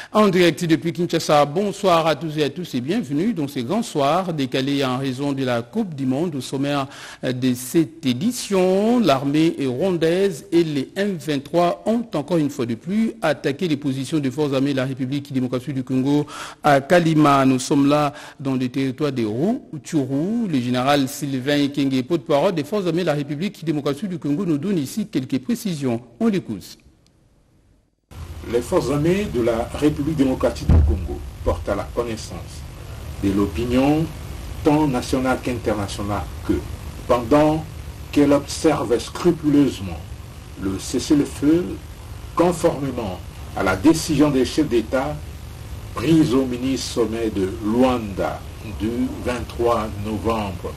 En direct depuis Kinshasa, bonsoir à tous et à tous et bienvenue dans ce grand soir décalé en raison de la Coupe du Monde. Au sommaire de cette édition, l'armée rwandaise et les M23 ont encore une fois de plus attaqué les positions des forces armées de la République démocratique du Congo à Kalima. Nous sommes là dans le territoire des Rutshuru. Le général Sylvain Ekenge, porte-parole des forces armées de la République démocratique du Congo, nous donne ici quelques précisions. On l'écoute. Les forces armées de la République démocratique du Congo portent à la connaissance de l'opinion tant nationale qu'internationale que, pendant qu'elle observe scrupuleusement le cessez-le-feu conformément à la décision des chefs d'État prise au mini-sommet de Luanda du 23 novembre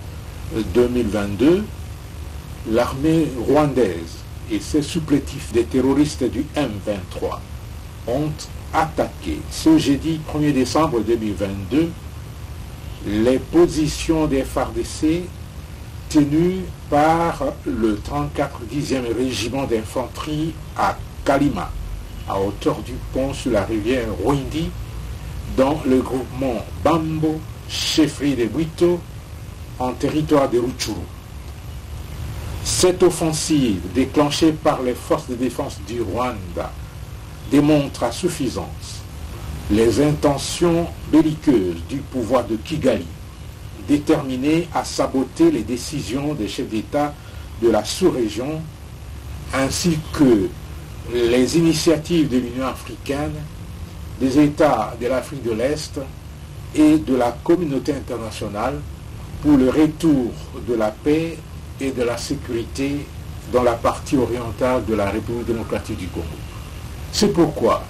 2022, l'armée rwandaise et ses supplétifs des terroristes du M23 ont attaqué ce jeudi 1er décembre 2022 les positions des FARDC tenues par le 34 10e régiment d'infanterie à Kalima, à hauteur du pont sur la rivière Rwindi, dans le groupement Bambo, chefferie de Bwito, en territoire de Rutshuru. Cette offensive déclenchée par les forces de défense du Rwanda démontre à suffisance les intentions belliqueuses du pouvoir de Kigali, déterminé à saboter les décisions des chefs d'État de la sous-région, ainsi que les initiatives de l'Union africaine, des États de l'Afrique de l'Est et de la communauté internationale pour le retour de la paix et de la sécurité dans la partie orientale de la République démocratique du Congo. C'est pourquoi,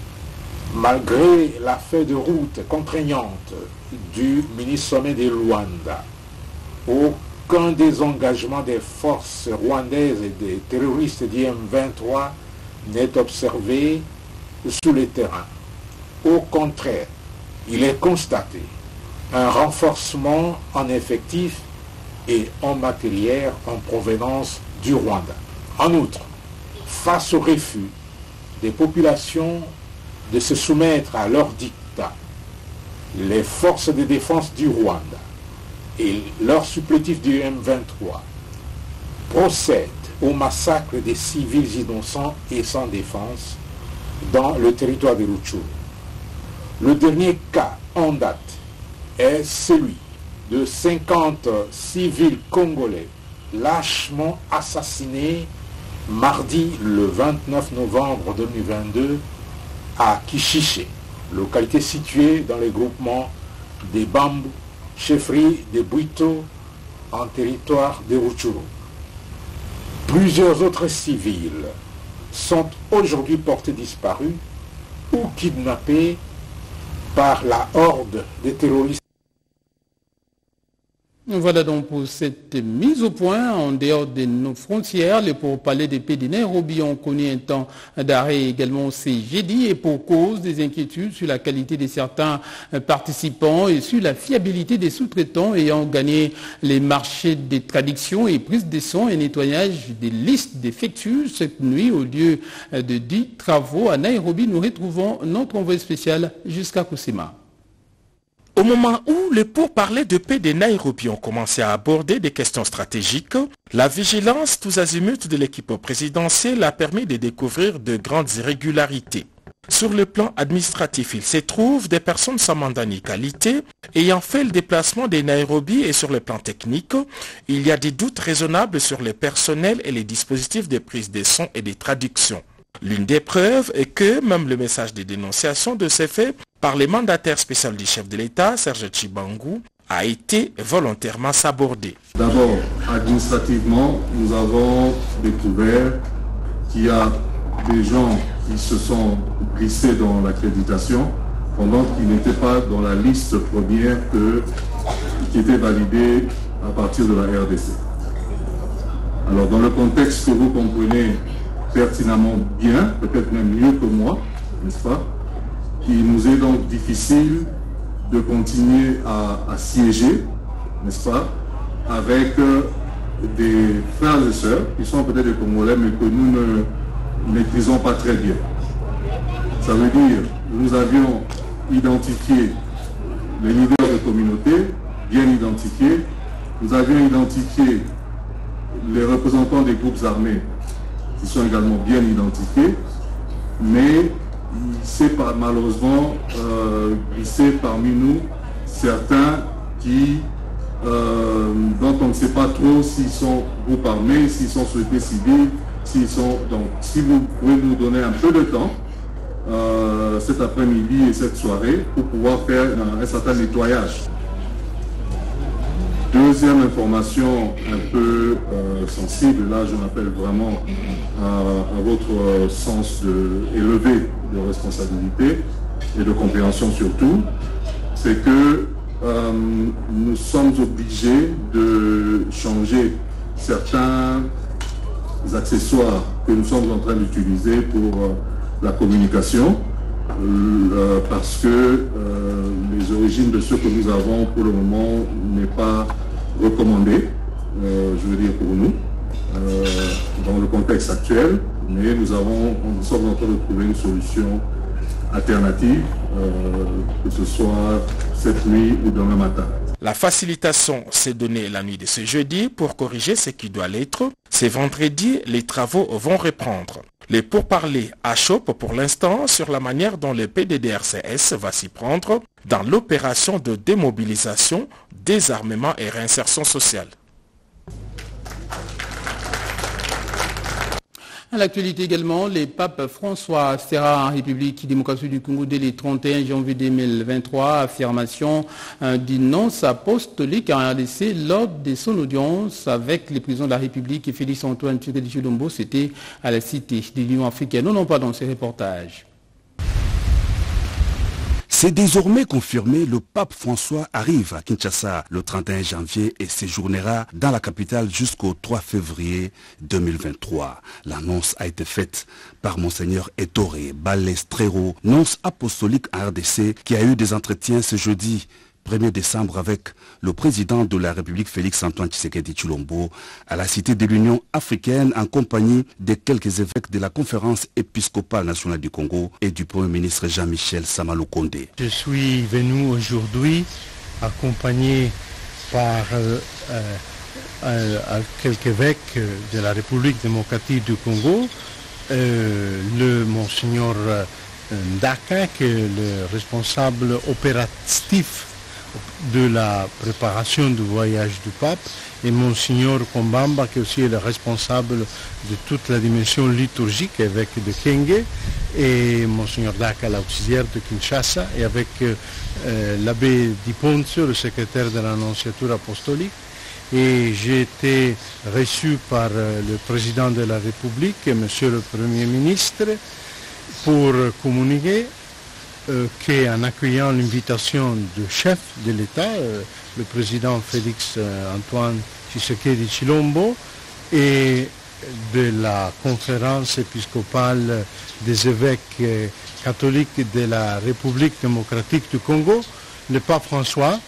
malgré la feuille de route contraignante du mini-sommet de Luanda, aucun désengagement des forces rwandaises et des terroristes du M23 n'est observé sur le terrain. Au contraire, il est constaté un renforcement en effectifs et en matériel en provenance du Rwanda. En outre, face au refus des populations de se soumettre à leur dictat, les forces de défense du Rwanda et leurs supplétifs du M23 procèdent au massacre des civils innocents et sans défense dans le territoire de Rutshuru. Le dernier cas en date est celui de 50 civils congolais lâchement assassinés mardi le 29 novembre 2022 à Kishiché, localité située dans le groupement des Bambou, chefferie de Bwito, en territoire de Rutshuru. Plusieurs autres civils sont aujourd'hui portés disparus ou kidnappés par la horde des terroristes. Voilà donc pour cette mise au point en dehors de nos frontières. Les pourparlers de paix de Nairobi ont connu un temps d'arrêt également ce jeudi et pour cause des inquiétudes sur la qualité de certains participants et sur la fiabilité des sous-traitants ayant gagné les marchés de traduction et prise de son et nettoyage des listes défectueuses cette nuit au lieu de 10 travaux à Nairobi. Nous retrouvons notre envoyé spécial jusqu'à Kusima. Au moment où les pourparlers de paix de Nairobi ont commencé à aborder des questions stratégiques, la vigilance tous azimuts de l'équipe présidentielle a permis de découvrir de grandes irrégularités. Sur le plan administratif, il se trouve des personnes sans mandat ni qualité ayant fait le déplacement de Nairobi et sur le plan technique, il y a des doutes raisonnables sur le personnel et les dispositifs de prise de son et de traduction. L'une des preuves est que même le message de dénonciation de ces faits par le mandataire spécial du chef de l'État, Serge Tshibangu, a été volontairement sabordé. D'abord, administrativement, nous avons découvert qu'il y a des gens qui se sont glissés dans l'accréditation pendant qu'ils n'étaient pas dans la liste première qui était validée à partir de la RDC. Alors, dans le contexte que vous comprenez pertinemment bien, peut-être même mieux que moi, n'est-ce pas? Il nous est donc difficile de continuer à siéger, n'est-ce pas, avec des frères et sœurs qui sont peut-être des Congolais, mais que nous ne maîtrisons pas très bien. Ça veut dire nous avions identifié les leaders de communauté, bien identifiés. Nous avions identifié les représentants des groupes armés qui sont également bien identifiés, mais il s'est malheureusement glissé parmi nous certains dont on ne sait pas trop s'ils sont groupes armés, s'ils sont sociétés civiles, s'ils sont... Donc si vous pouvez nous donner un peu de temps, cet après-midi et cette soirée, pour pouvoir faire un certain nettoyage. Deuxième information un peu sensible, là je m'appelle vraiment à votre sens élevé de responsabilité et de compréhension surtout, c'est que nous sommes obligés de changer certains accessoires que nous sommes en train d'utiliser pour la communication parce que les origines de ce que nous avons pour le moment n'est pas recommandé, je veux dire pour nous, dans le contexte actuel, mais nous sommes en train de trouver une solution alternative, que ce soit cette nuit ou demain matin. La facilitation s'est donnée la nuit de ce jeudi pour corriger ce qui doit l'être. C'est vendredi, les travaux vont reprendre. Les pourparlers achoppent pour l'instant sur la manière dont le PDDRCS va s'y prendre dans l'opération de démobilisation, désarmement et réinsertion sociale. À l'actualité également, le pape François sera en République démocratique du Congo dès le 31 janvier 2023. Affirmation d'une nonce apostolique en RDC lors de son audience avec le président de la République Félix-Antoine Tshisekedi Tshilombo. C'était à la Cité de l'Union africaine. Non, pas dans ces reportages. C'est désormais confirmé, le pape François arrive à Kinshasa le 31 janvier et séjournera dans la capitale jusqu'au 3 février 2023. L'annonce a été faite par Monseigneur Ettore Balestrero, nonce apostolique à RDC, qui a eu des entretiens ce jeudi 1er décembre avec le président de la République Félix-Antoine Tshisekedi Tshilombo à la Cité de l'Union africaine en compagnie de quelques évêques de la Conférence épiscopale nationale du Congo et du Premier ministre Jean-Michel Samaloukonde. Je suis venu aujourd'hui accompagné par quelques évêques de la République démocratique du Congo, le Monseigneur Ndaka, qui est le responsable opératif de la préparation du voyage du pape, et Monseigneur Kombamba, qui aussi est le responsable de toute la dimension liturgique, évêque de Kenge, et Monseigneur Daka, l'auxiliaire de Kinshasa, et avec l'abbé Di Ponzio, le secrétaire de l'Annonciature apostolique. Et j'ai été reçu par le président de la République, monsieur le Premier ministre, pour communiquer qu'en accueillant l'invitation du chef de l'État, le président Félix-Antoine Tshisekedi Tshilombo, et de la conférence épiscopale des évêques catholiques de la République démocratique du Congo, le pape François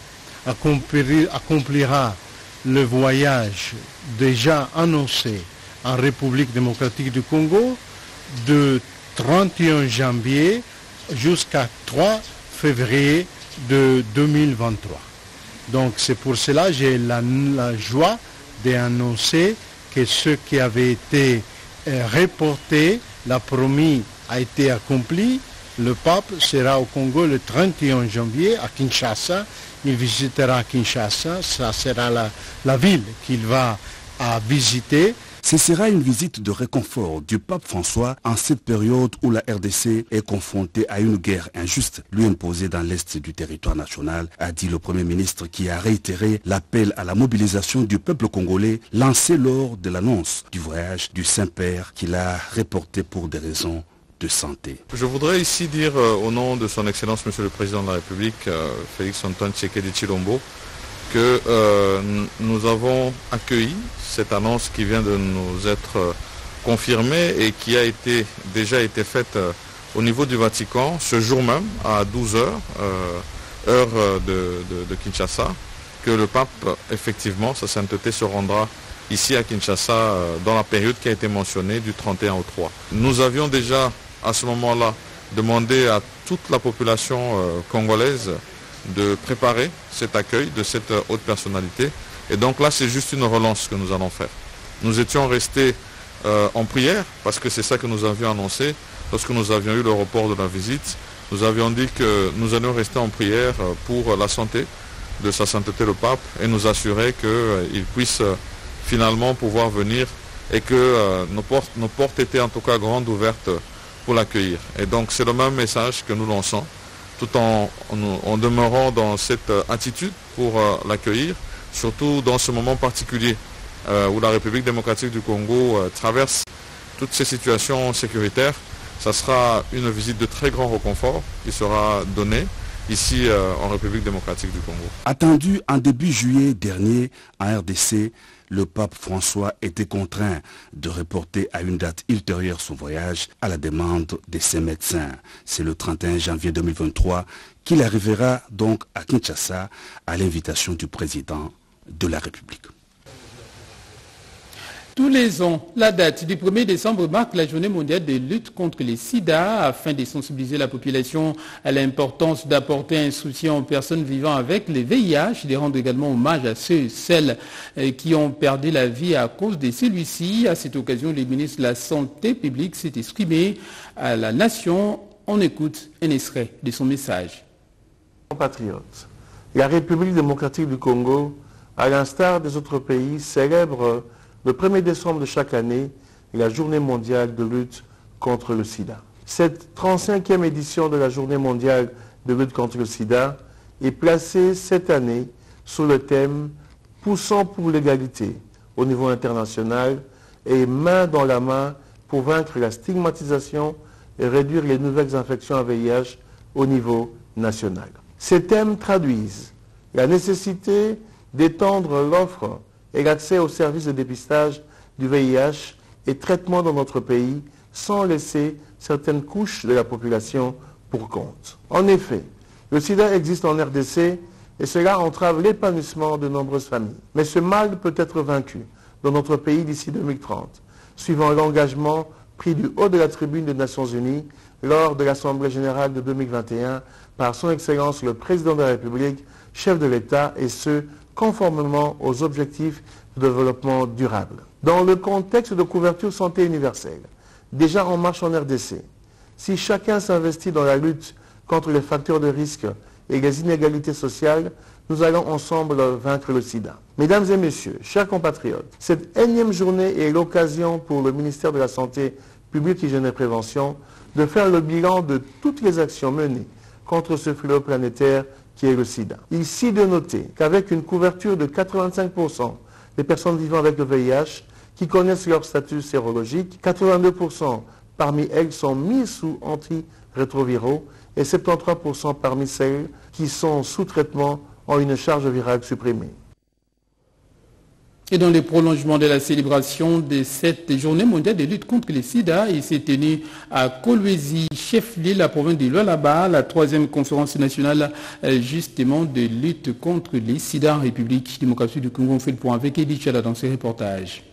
accomplira le voyage déjà annoncé en République démocratique du Congo de 31 janvier jusqu'à 3 février de 2023. Donc c'est pour cela que j'ai la joie d'annoncer que ce qui avait été reporté, la promise a été accompli. Le pape sera au Congo le 31 janvier à Kinshasa. Il visitera Kinshasa, ça sera la ville qu'il va visiter. Ce sera une visite de réconfort du pape François en cette période où la RDC est confrontée à une guerre injuste lui imposée dans l'est du territoire national, a dit le Premier ministre, qui a réitéré l'appel à la mobilisation du peuple congolais lancé lors de l'annonce du voyage du Saint-Père qu'il a reporté pour des raisons de santé. Je voudrais ici dire au nom de son Excellence Monsieur le Président de la République, Félix-Antoine Tshisekedi Tshilombo, que nous avons accueilli cette annonce qui vient de nous être confirmée et qui a déjà été faite au niveau du Vatican ce jour même à 12h, heure de Kinshasa, que le pape, effectivement, sa sainteté se rendra ici à Kinshasa dans la période qui a été mentionnée du 31 au 3. Nous avions déjà à ce moment-là demander à toute la population congolaise de préparer cet accueil de cette haute personnalité. Et donc là, c'est juste une relance que nous allons faire. Nous étions restés en prière, parce que c'est ça que nous avions annoncé lorsque nous avions eu le report de la visite. Nous avions dit que nous allions rester en prière pour la santé de sa sainteté le pape et nous assurer qu'il puisse finalement pouvoir venir et que nos portes étaient en tout cas grandes ouvertes pour l'accueillir. Et donc c'est le même message que nous lançons, tout en demeurant dans cette attitude pour l'accueillir, surtout dans ce moment particulier où la République démocratique du Congo traverse toutes ces situations sécuritaires. Ça sera une visite de très grand réconfort qui sera donnée ici en République démocratique du Congo. Attendu en début juillet dernier en RDC, le pape François était contraint de reporter à une date ultérieure son voyage à la demande de ses médecins. C'est le 31 janvier 2023 qu'il arrivera donc à Kinshasa à l'invitation du président de la République. Tous les ans, la date du 1er décembre marque la journée mondiale de lutte contre les sida afin de sensibiliser la population à l'importance d'apporter un soutien aux personnes vivant avec le VIH, de rendre également hommage à ceux et celles qui ont perdu la vie à cause de celui-ci. À cette occasion, le ministre de la Santé publique s'est exprimé à la nation. On écoute un extrait de son message. Compatriotes, la République démocratique du Congo, à l'instar des autres pays, célèbre le 1er décembre de chaque année, la journée mondiale de lutte contre le sida. Cette 35e édition de la journée mondiale de lutte contre le sida est placée cette année sous le thème « Poussant pour l'égalité » au niveau international et main dans la main pour vaincre la stigmatisation et réduire les nouvelles infections à VIH au niveau national. Ces thèmes traduisent la nécessité d'étendre l'offre et l'accès aux services de dépistage du VIH et traitement dans notre pays sans laisser certaines couches de la population pour compte. En effet, le sida existe en RDC et cela entrave l'épanouissement de nombreuses familles. Mais ce mal peut être vaincu dans notre pays d'ici 2030, suivant l'engagement pris du haut de la tribune des Nations Unies lors de l'Assemblée générale de 2021 par son Excellence le Président de la République, chef de l'État, et ce, conformément aux objectifs de développement durable. Dans le contexte de couverture santé universelle, déjà en marche en RDC, si chacun s'investit dans la lutte contre les facteurs de risque et les inégalités sociales, nous allons ensemble vaincre le sida. Mesdames et messieurs, chers compatriotes, cette énième journée est l'occasion pour le ministère de la Santé publique, Hygiène et Prévention de faire le bilan de toutes les actions menées contre ce fléau planétaire qui est le sida. Ici de noter qu'avec une couverture de 85% des personnes vivant avec le VIH qui connaissent leur statut sérologique, 82% parmi elles sont mises sous antirétroviraux et 73% parmi celles qui sont sous traitement ont une charge virale supprimée. Et dans le prolongement de la célébration de cette journée mondiale de lutte contre le sida, il s'est tenu à Kolwezi, chef-lieu de la province de Lualaba, la 3e conférence nationale justement de lutte contre le sida en République démocratique du Congo. On fait le point avec Eddie Chada dans ses reportages.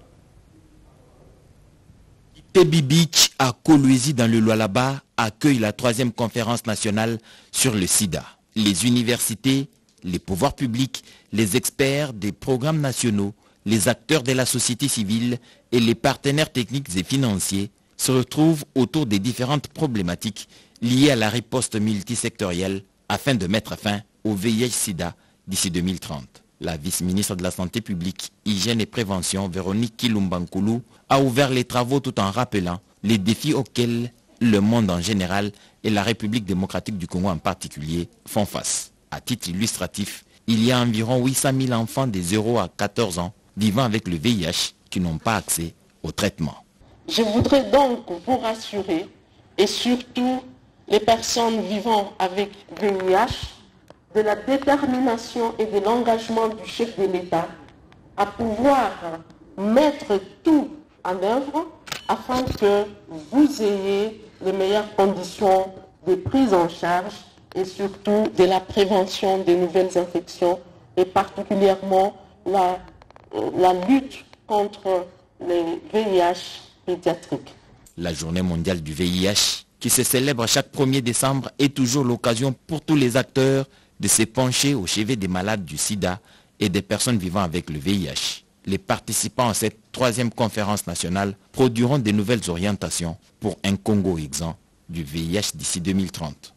Tebi Beach à Kolwezi dans le Lualaba accueille la 3e conférence nationale sur le sida. Les universités, les pouvoirs publics, les experts des programmes nationaux, les acteurs de la société civile et les partenaires techniques et financiers se retrouvent autour des différentes problématiques liées à la riposte multisectorielle afin de mettre fin au VIH-Sida d'ici 2030. La vice-ministre de la Santé publique, Hygiène et Prévention, Véronique Kilumbankoulou, a ouvert les travaux tout en rappelant les défis auxquels le monde en général et la République démocratique du Congo en particulier font face. À titre illustratif, il y a environ 800 000 enfants de 0 à 14 ans vivant avec le VIH qui n'ont pas accès au traitement. Je voudrais donc vous rassurer, et surtout les personnes vivant avec VIH, de la détermination et de l'engagement du chef de l'État à pouvoir mettre tout en œuvre afin que vous ayez les meilleures conditions de prise en charge et surtout de la prévention des nouvelles infections et particulièrement la lutte contre les VIH pédiatriques. La journée mondiale du VIH, qui se célèbre chaque 1er décembre, est toujours l'occasion pour tous les acteurs de se pencher au chevet des malades du sida et des personnes vivant avec le VIH. Les participants à cette 3e conférence nationale produiront de nouvelles orientations pour un Congo exempt du VIH d'ici 2030.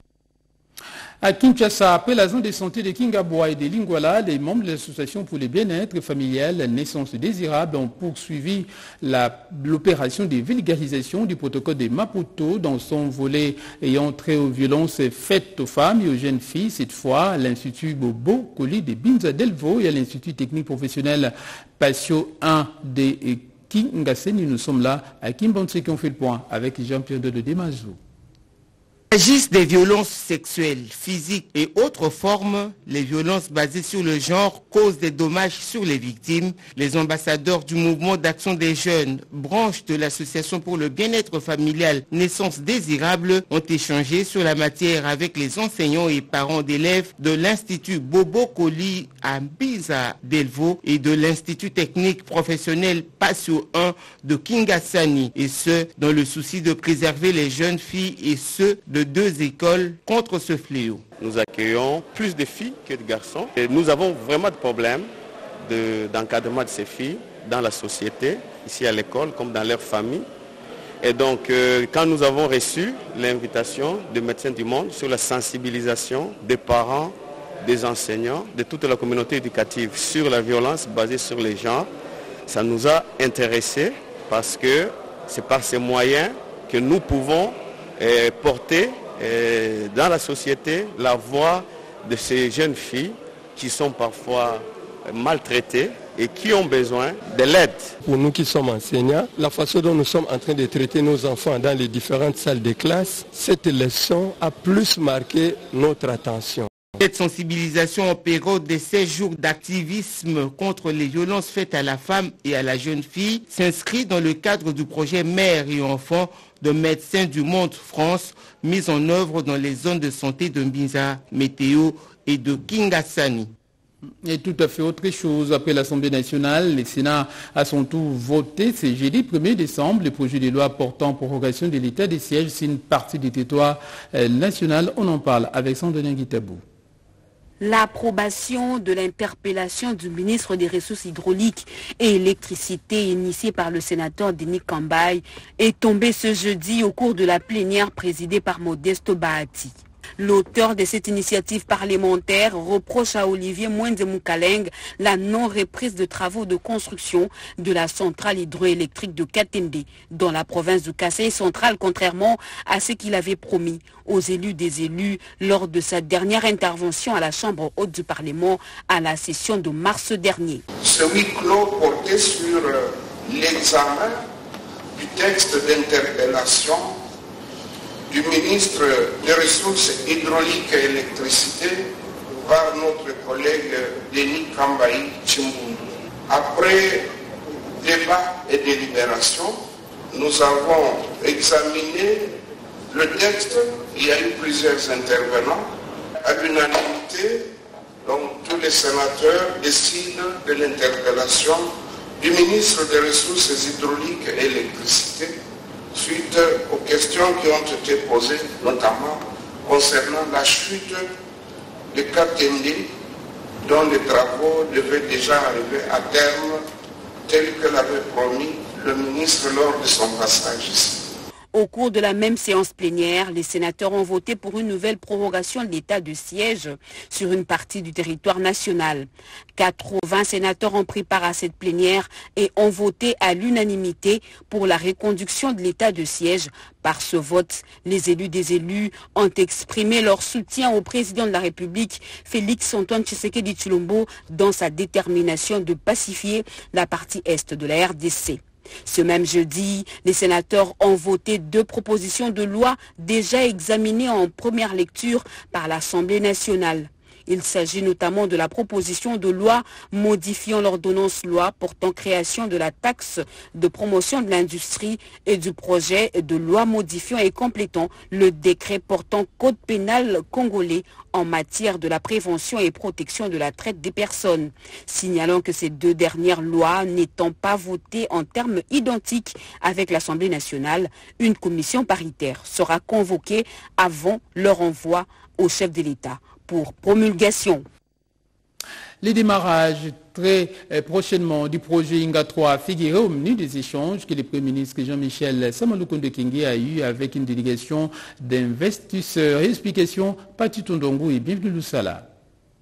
À Kinshasa, après la zone de santé de Kingaboua et de Lingwala, les membres de l'association pour le bien-être familial Naissance désirable ont poursuivi l'opération de vulgarisation du protocole de Maputo dans son volet ayant trait aux violences faites aux femmes et aux jeunes filles. Cette fois, à l'Institut Bobo Koli de Binza Delvo et à l'Institut technique professionnel Patio 1 de Kingaseni. Nous sommes là à Kimbanse qui ont fait le point avec Jean-Pierre de Demazou. Il s'agisse des violences sexuelles, physiques et autres formes, les violences basées sur le genre causent des dommages sur les victimes. Les ambassadeurs du mouvement d'action des jeunes, branche de l'association pour le bien-être familial Naissance désirable, ont échangé sur la matière avec les enseignants et parents d'élèves de l'Institut Bobo Koli à Binza Delvo et de l'Institut technique professionnel Patio 1 de Kingasani, et ce, dans le souci de préserver les jeunes filles et ceux de 2 écoles contre ce fléau. Nous accueillons plus de filles que de garçons et nous avons vraiment de problèmes d'encadrement de ces filles dans la société, ici à l'école comme dans leur famille. Et donc quand nous avons reçu l'invitation de Médecins du Monde sur la sensibilisation des parents, des enseignants, de toute la communauté éducative sur la violence basée sur les genres, ça nous a intéressés parce que c'est par ces moyens que nous pouvons porter dans la société la voix de ces jeunes filles qui sont parfois maltraitées et qui ont besoin de l'aide. Pour nous qui sommes enseignants, la façon dont nous sommes en train de traiter nos enfants dans les différentes salles de classe, cette leçon a plus marqué notre attention. Cette sensibilisation en période de 16 jours d'activisme contre les violences faites à la femme et à la jeune fille s'inscrit dans le cadre du projet Mère et Enfants de Médecins du Monde France, mis en œuvre dans les zones de santé de Mbinza, Météo et de Kingasani. Et tout à fait autre chose. Après l'Assemblée nationale, le Sénat a son tour voté ce jeudi 1er décembre le projet de loi portant prorogation de l'état des sièges sur une partie du territoire national. On en parle avec Sandrine Guitabou. L'approbation de l'interpellation du ministre des Ressources hydrauliques et électricité initiée par le sénateur Denis Kambaye est tombée ce jeudi au cours de la plénière présidée par Modesto Bahati. L'auteur de cette initiative parlementaire reproche à Olivier Mwende Moukaleng la non-reprise de travaux de construction de la centrale hydroélectrique de Katende dans la province du Kasaï central, contrairement à ce qu'il avait promis aux élus des élus lors de sa dernière intervention à la Chambre haute du Parlement à la session de mars dernier. Ce huis clos portait sur l'examen du texte d'interpellation du ministre des Ressources hydrauliques et électricité par notre collègue Denis Kambaye Chimbundu. Après débat et délibération, nous avons examiné le texte. Il y a eu plusieurs intervenants. À l'unanimité, donc tous les sénateurs décident de l'interpellation du ministre des Ressources hydrauliques et électricité suite aux questions qui ont été posées, notamment concernant la chute de Katende, dont les travaux devaient déjà arriver à terme, tel que l'avait promis le ministre lors de son passage ici. Au cours de la même séance plénière, les sénateurs ont voté pour une nouvelle prorogation de l'état de siège sur une partie du territoire national. 80 sénateurs ont pris part à cette plénière et ont voté à l'unanimité pour la reconduction de l'état de siège. Par ce vote, les élus des élus ont exprimé leur soutien au président de la République, Félix-Antoine Tshisekedi Tshilombo, dans sa détermination de pacifier la partie est de la RDC. Ce même jeudi, les sénateurs ont voté 2 propositions de loi déjà examinées en première lecture par l'Assemblée nationale. Il s'agit notamment de la proposition de loi modifiant l'ordonnance-loi portant création de la taxe de promotion de l'industrie et du projet de loi modifiant et complétant le décret portant code pénal congolais en matière de la prévention et protection de la traite des personnes. Signalant que ces deux dernières lois n'étant pas votées en termes identiques avec l'Assemblée nationale, une commission paritaire sera convoquée avant leur envoi au chef de l'État pour promulgation. Les démarrages très prochainement du projet Inga 3 figuré au menu des échanges que le Premier ministre Jean-Michel Samalukonde Kyenge a eu avec une délégation d'investisseurs. Explication, Pati Tondongo et bienvenue Loussala.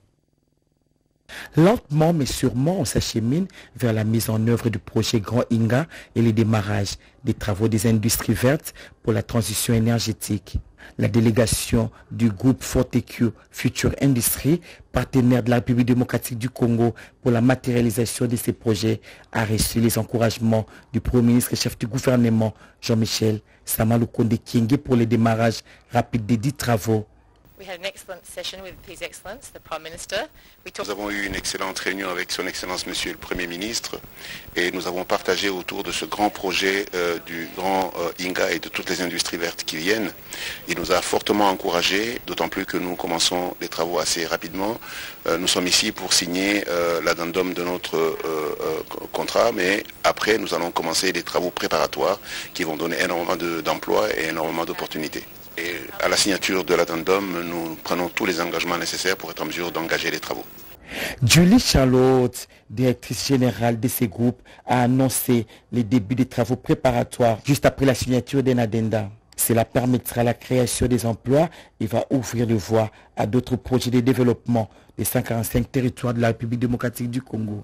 Lentement mais sûrement, on s'achemine vers la mise en œuvre du projet Grand Inga et le démarrage des travaux des industries vertes pour la transition énergétique. La délégation du groupe Fortecue Future Industry, partenaire de la République démocratique du Congo pour la matérialisation de ces projets, a reçu les encouragements du Premier ministre et chef du gouvernement Jean-Michel Samalukonde Kyenge pour le démarrage rapide des 10 travaux. Nous avons eu une excellente réunion avec son Excellence Monsieur le Premier ministre et nous avons partagé autour de ce grand projet du Grand Inga et de toutes les industries vertes qui viennent. Il nous a fortement encouragés, d'autant plus que nous commençons les travaux assez rapidement. Nous sommes ici pour signer l'addendum de notre contrat, mais après nous allons commencer les travaux préparatoires qui vont donner énormément d'emplois et énormément d'opportunités. Et à la signature de l'addendum, nous prenons tous les engagements nécessaires pour être en mesure d'engager les travaux. Julie Charlotte, directrice générale de ces groupes, a annoncé les débuts des travaux préparatoires juste après la signature d'un addenda. Cela permettra la création des emplois et va ouvrir le voie à d'autres projets de développement des 145 territoires de la République démocratique du Congo.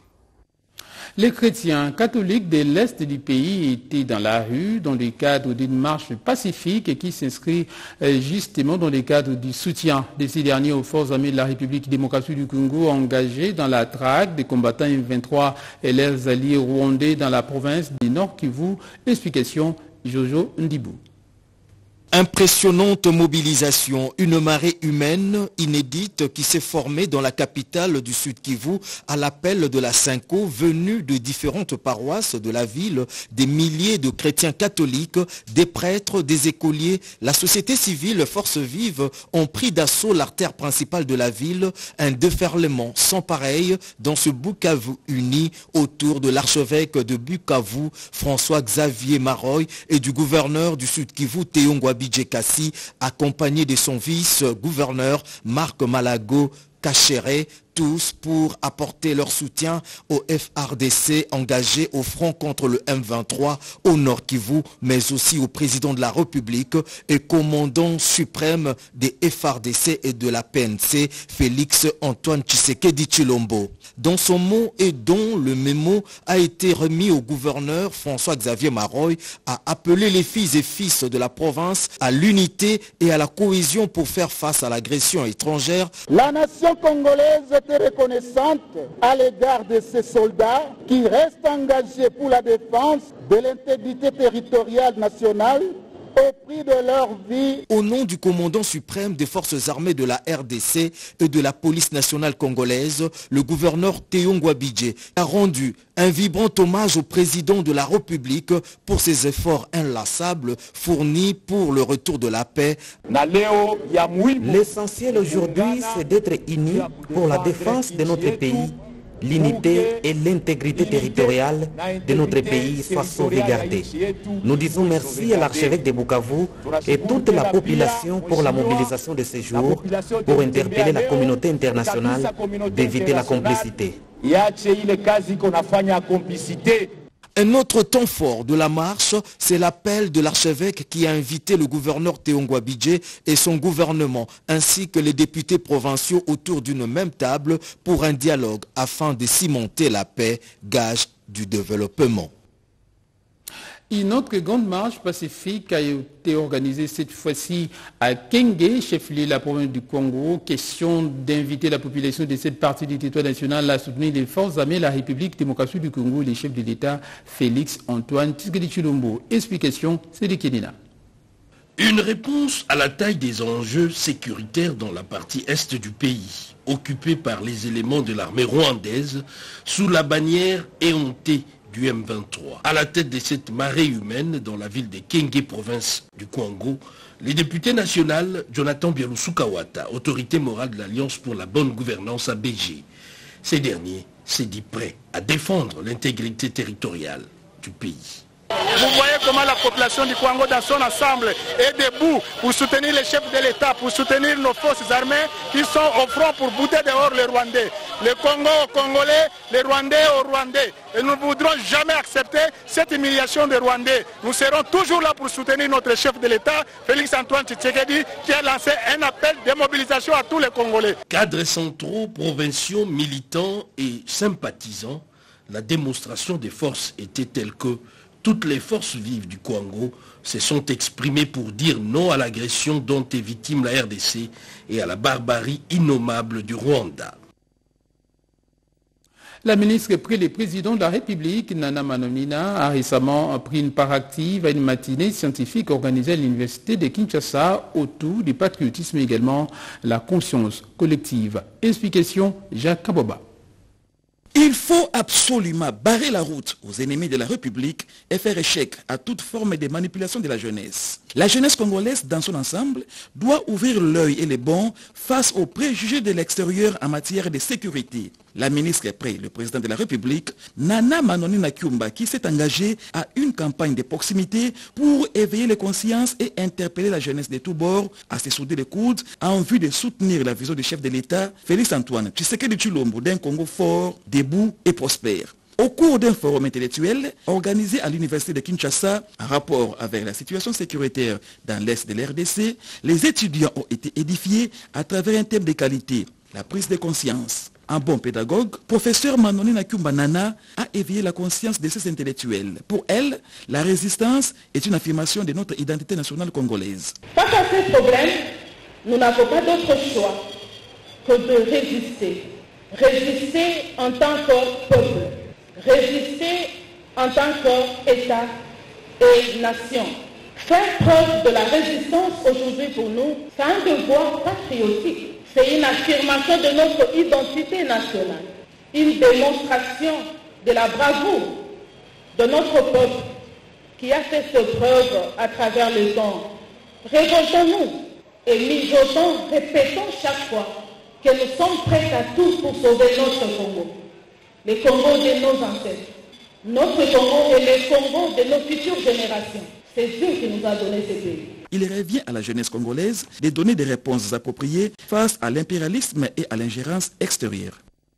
Les chrétiens catholiques de l'Est du pays étaient dans la rue dans le cadre d'une marche pacifique qui s'inscrit justement dans le cadre du soutien de ces derniers aux forces armées de la République démocratique du Congo engagées dans la traque des combattants M23 et leurs alliés rwandais dans la province du Nord Kivu. Explication, Jojo Ndibou. Impressionnante mobilisation, une marée humaine inédite qui s'est formée dans la capitale du Sud Kivu à l'appel de la Synco venue de différentes paroisses de la ville, des milliers de chrétiens catholiques, des prêtres, des écoliers, la société civile, forces vives ont pris d'assaut l'artère principale de la ville, un déferlement sans pareil dans ce Bukavu uni autour de l'archevêque de Bukavu, François-Xavier Maroy, et du gouverneur du Sud Kivu, Théongwa Kassi, accompagné de son vice-gouverneur Marc Malago Kachere, tous pour apporter leur soutien au FRDC engagé au front contre le M23 au Nord Kivu, mais aussi au président de la République et commandant suprême des FRDC et de la PNC, Félix Antoine Tshisekedi Tshilombo. Dans son mot et dont le mémo a été remis au gouverneur François-Xavier Maroy, a appelé les filles et fils de la province à l'unité et à la cohésion pour faire face à l'agression étrangère. La nation congolaise est reconnaissante à l'égard de ces soldats qui restent engagés pour la défense de l'intégrité territoriale nationale au prix de leur vie. Au nom du commandant suprême des forces armées de la RDC et de la police nationale congolaise, le gouverneur Théongwa Bidje a rendu un vibrant hommage au président de la République pour ses efforts inlassables fournis pour le retour de la paix. L'essentiel aujourd'hui, c'est d'être unis pour la défense de notre pays. L'unité et l'intégrité territoriale de notre pays soient sauvegardées. Nous disons merci à l'archevêque de Bukavu et toute la population pour la mobilisation de ces jours, pour interpeller la communauté internationale d'éviter la complicité. Un autre temps fort de la marche, c'est l'appel de l'archevêque qui a invité le gouverneur Théongwa Bidje et son gouvernement, ainsi que les députés provinciaux autour d'une même table pour un dialogue afin de cimenter la paix, gage du développement. Une autre grande marche pacifique a été organisée cette fois-ci à Kenge, chef-lieu de la province du Congo. Question d'inviter la population de cette partie du territoire national à soutenir les forces armées de la République démocratique du Congo et les chefs de l'État Félix Antoine Tshisekedi Tshilombo. Explication, c'est de Kenina. Une réponse à la taille des enjeux sécuritaires dans la partie est du pays, occupée par les éléments de l'armée rwandaise sous la bannière éhontée du M23. À la tête de cette marée humaine dans la ville de Kenge, province du Kwango, les députés national Jonathan Byalusukawata, autorité morale de l'Alliance pour la bonne gouvernance ABG, ces derniers s'est dit prêt à défendre l'intégrité territoriale du pays. Vous voyez comment la population du Kwango dans son ensemble est debout pour soutenir les chefs de l'État, pour soutenir nos forces armées qui sont au front pour bouter dehors les Rwandais. Le Congo aux Congolais, les Rwandais aux Rwandais. Et nous ne voudrons jamais accepter cette humiliation des Rwandais. Nous serons toujours là pour soutenir notre chef de l'État, Félix Antoine Tshisekedi, qui a lancé un appel de mobilisation à tous les Congolais. Cadres centraux, provinciaux, militants et sympathisants, la démonstration des forces était telle que toutes les forces vives du Congo se sont exprimées pour dire non à l'agression dont est victime la RDC et à la barbarie innommable du Rwanda. La ministre près le président de la République, Nana Manonina, a récemment pris une part active à une matinée scientifique organisée à l'université de Kinshasa autour du patriotisme et également la conscience collective. Explication, Jacques Kaboba. Il faut absolument barrer la route aux ennemis de la République et faire échec à toute forme de manipulation de la jeunesse. La jeunesse congolaise dans son ensemble doit ouvrir l'œil et les bons face aux préjugés de l'extérieur en matière de sécurité. La ministre près le président de la République, Nana Manonina Kyumba, qui s'est engagée à une campagne de proximité pour éveiller les consciences et interpeller la jeunesse de tous bords à se souder les coudes en vue de soutenir la vision du chef de l'État, Félix Antoine Tshisekedi Tshilombo, d'un Congo fort, debout et prospère. Au cours d'un forum intellectuel organisé à l'université de Kinshasa, en rapport avec la situation sécuritaire dans l'est de l'RDC, les étudiants ont été édifiés à travers un thème de qualité, la prise de conscience. Un bon pédagogue, professeur Manonina Kyumba Nana, a éveillé la conscience de ces intellectuels. Pour elle, la résistance est une affirmation de notre identité nationale congolaise. Face à ces problèmes, nous n'avons pas d'autre choix que de résister. Résister en tant que peuple. Résister en tant qu'État et nation. Faire preuve de la résistance aujourd'hui pour nous, c'est un devoir patriotique. C'est une affirmation de notre identité nationale, une démonstration de la bravoure de notre peuple qui a fait ses preuves à travers le temps. Révoltons-nous et mijotons, répétons chaque fois que nous sommes prêts à tout pour sauver notre Congo. Le Congo de nos ancêtres, notre Congo et le Congo de nos futures générations. C'est Dieu qui nous a donné ce pays. Il revient à la jeunesse congolaise de donner des réponses appropriées face à l'impérialisme et à l'ingérence extérieure.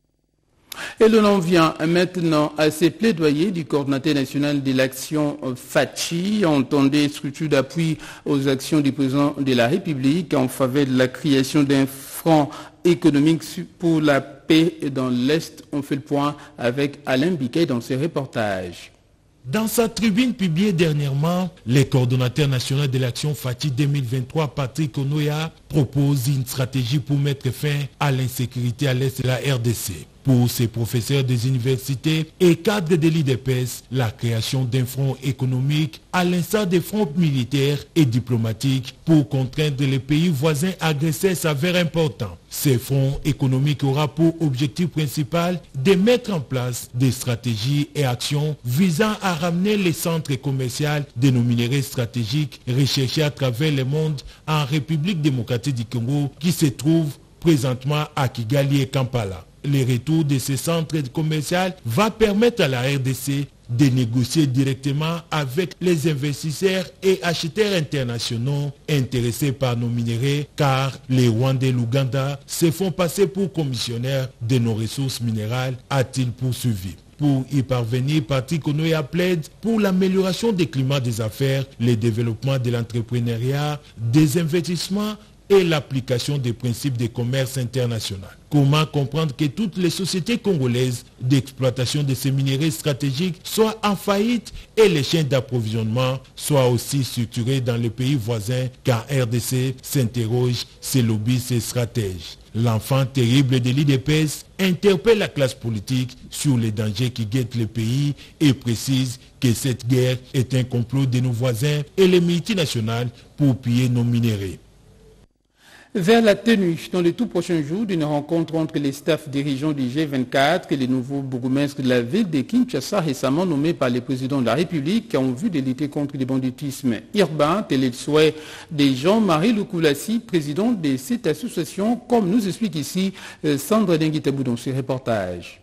Et l'on en vient maintenant à ces plaidoyers du coordinateur national de l'action FACI, entendez structure d'appui aux actions du président de la République en faveur de la création d'un front économique pour la paix dans l'Est. On fait le point avec Alain Biquet dans ses reportages. Dans sa tribune publiée dernièrement, le coordonnateur national de l'action FACI 2023, Patrick Onoya, propose une stratégie pour mettre fin à l'insécurité à l'est de la RDC. Pour ces professeurs des universités et cadres de l'IDPS, la création d'un front économique à l'instar des fronts militaires et diplomatiques pour contraindre les pays voisins agressés s'avère important. Ce front économique aura pour objectif principal de mettre en place des stratégies et actions visant à ramener les centres commerciaux de nos minéraux stratégiques recherchés à travers le monde en République démocratique du Congo qui se trouvent présentement à Kigali et Kampala. Le retour de ces centres commerciaux va permettre à la RDC de négocier directement avec les investisseurs et acheteurs internationaux intéressés par nos minéraux, car les Rwandais et l'Ouganda se font passer pour commissionnaires de nos ressources minérales, a-t-il poursuivi. Pour y parvenir, Patrick Onoya plaide pour l'amélioration des climats des affaires, le développement de l'entrepreneuriat, des investissements, et l'application des principes de commerce international. Comment comprendre que toutes les sociétés congolaises d'exploitation de ces minéraux stratégiques soient en faillite et les chaînes d'approvisionnement soient aussi structurées dans les pays voisins, car RDC s'interroge ses lobbyistes et stratèges. L'enfant terrible de l'IDPS interpelle la classe politique sur les dangers qui guettent le pays et précise que cette guerre est un complot de nos voisins et les multinationales pour piller nos minéraux. Vers la tenue dans les tout prochains jours d'une rencontre entre les staffs dirigeants du G24 et les nouveaux bourgmestres de la ville de Kinshasa récemment nommés par le président de la République en vue de lutter contre le banditisme urbain. Tel est le souhait de Jean-Marie Lukulassi, président de cette association, comme nous explique ici Sandra Denguitabou dans ce reportage.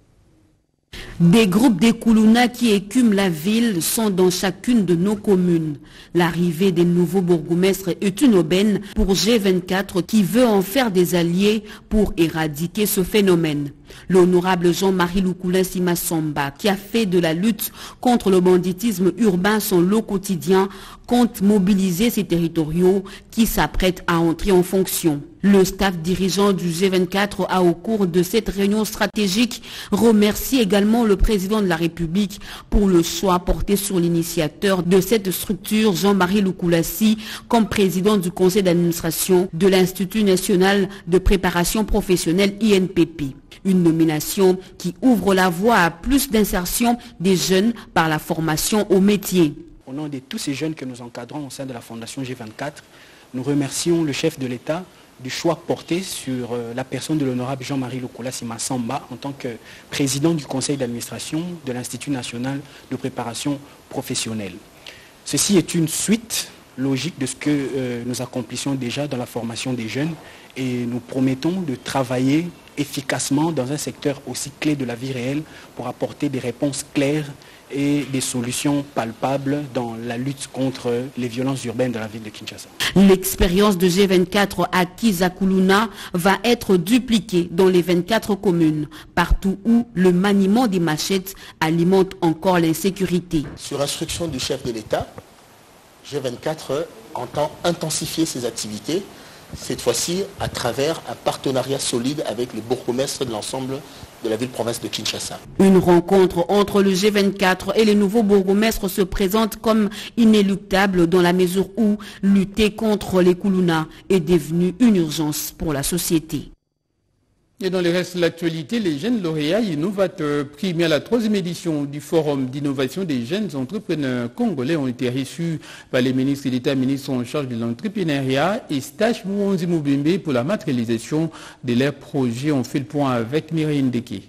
Des groupes des Kuluna qui écument la ville sont dans chacune de nos communes. L'arrivée des nouveaux bourgmestres est une aubaine pour G24 qui veut en faire des alliés pour éradiquer ce phénomène. L'honorable Jean-Marie Lukulassi Massamba, qui a fait de la lutte contre le banditisme urbain son lot quotidien, compte mobiliser ses territoriaux qui s'apprêtent à entrer en fonction. Le staff dirigeant du G24 a, au cours de cette réunion stratégique, remercié également le président de la République pour le choix porté sur l'initiateur de cette structure, Jean-Marie Lukulassi, comme président du conseil d'administration de l'Institut national de préparation professionnelle INPP. Une nomination qui ouvre la voie à plus d'insertion des jeunes par la formation au métier. Au nom de tous ces jeunes que nous encadrons au sein de la Fondation G24, nous remercions le chef de l'État du choix porté sur la personne de l'honorable Jean-Marie Lukulassi Massamba en tant que président du conseil d'administration de l'Institut national de préparation professionnelle. Ceci est une suite logique de ce que nous accomplissions déjà dans la formation des jeunes et nous promettons de travailler efficacement dans un secteur aussi clé de la vie réelle pour apporter des réponses claires et des solutions palpables dans la lutte contre les violences urbaines de la ville de Kinshasa. L'expérience de G24 acquise à Kuluna va être dupliquée dans les 24 communes, partout où le maniement des machettes alimente encore l'insécurité. Sur instruction du chef de l'État, G24 entend intensifier ses activités, cette fois-ci à travers un partenariat solide avec les bourgmestres de l'ensemble de la ville-province de Kinshasa. Une rencontre entre le G24 et les nouveaux bourgmestres se présente comme inéluctable dans la mesure où lutter contre les Kuluna est devenu une urgence pour la société. Et dans le reste de l'actualité, les jeunes lauréats innovateurs primés à la 3e édition du Forum d'innovation des jeunes entrepreneurs congolais ont été reçus par les ministres d'État, ministres en charge de l'entrepreneuriat et Stache Mouonzi Moubembe pour la matérialisation de leurs projets. On fait le point avec Mireille Ndeke.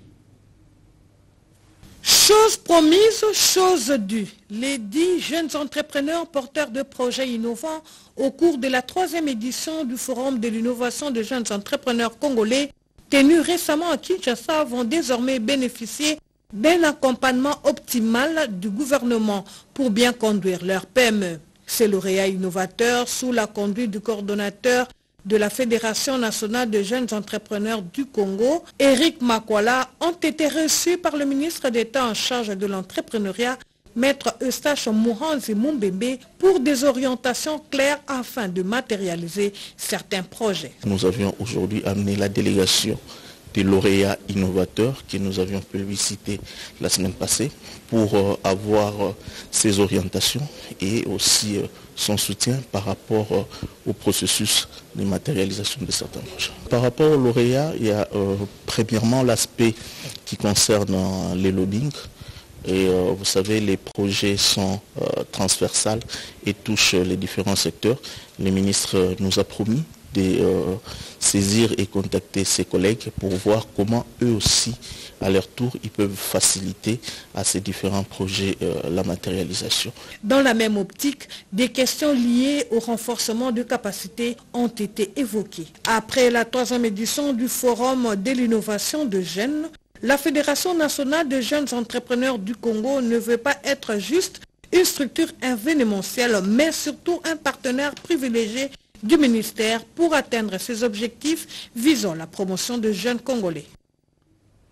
Chose promise, chose due. Les 10 jeunes entrepreneurs porteurs de projets innovants au cours de la 3e édition du Forum de l'innovation des jeunes entrepreneurs congolais tenus récemment à Kinshasa vont désormais bénéficier d'un accompagnement optimal du gouvernement pour bien conduire leur PME. Ces lauréats innovateurs, sous la conduite du coordonnateur de la Fédération nationale des jeunes entrepreneurs du Congo, Eric Makwala, ont été reçus par le ministre d'État en charge de l'entrepreneuriat, Maître Eustache Mouhanzi Mumbembe, pour des orientations claires afin de matérialiser certains projets. Nous avions aujourd'hui amené la délégation des lauréats innovateurs que nous avions publicité la semaine passée pour avoir ces orientations et aussi son soutien par rapport au processus de matérialisation de certains projets. Par rapport aux lauréats, il y a premièrement l'aspect qui concerne les lobbying. Et vous savez, les projets sont transversales et touchent les différents secteurs. Le ministre nous a promis de saisir et contacter ses collègues pour voir comment eux aussi, à leur tour, ils peuvent faciliter à ces différents projets la matérialisation. Dans la même optique, des questions liées au renforcement de capacités ont été évoquées. Après la 3e édition du Forum de l'innovation de jeunes, la Fédération nationale des jeunes entrepreneurs du Congo ne veut pas être juste une structure événementielle, mais surtout un partenaire privilégié du ministère pour atteindre ses objectifs visant la promotion de jeunes Congolais.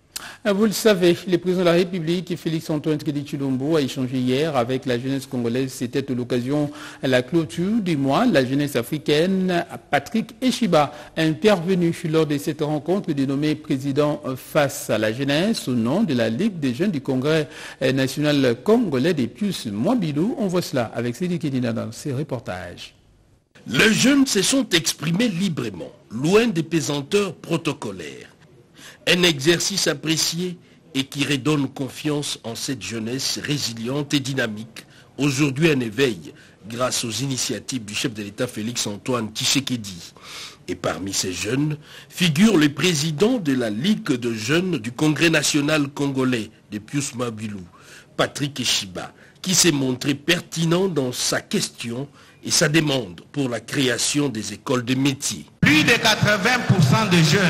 Vous le savez, le président de la République, Félix-Antoine Tshisekedi Tshilombo, a échangé hier avec la jeunesse congolaise. C'était à l'occasion de la clôture du mois. La jeunesse africaine, Patrick Eshiba, intervenu lors de cette rencontre dénommée Président face à la jeunesse au nom de la Ligue des jeunes du Congrès national congolais des Pius Mwabilou. On voit cela avec Cédric Kedina dans ses reportages. Les jeunes se sont exprimés librement, loin des pesanteurs protocolaires. Un exercice apprécié et qui redonne confiance en cette jeunesse résiliente et dynamique. Aujourd'hui un éveil grâce aux initiatives du chef de l'État Félix-Antoine Tshisekedi. Et parmi ces jeunes figure le président de la Ligue de jeunes du Congrès national congolais de Pius Mwabilou, Patrick Eshiba, qui s'est montré pertinent dans sa question et sa demande pour la création des écoles de métiers. Plus de 80% de jeunes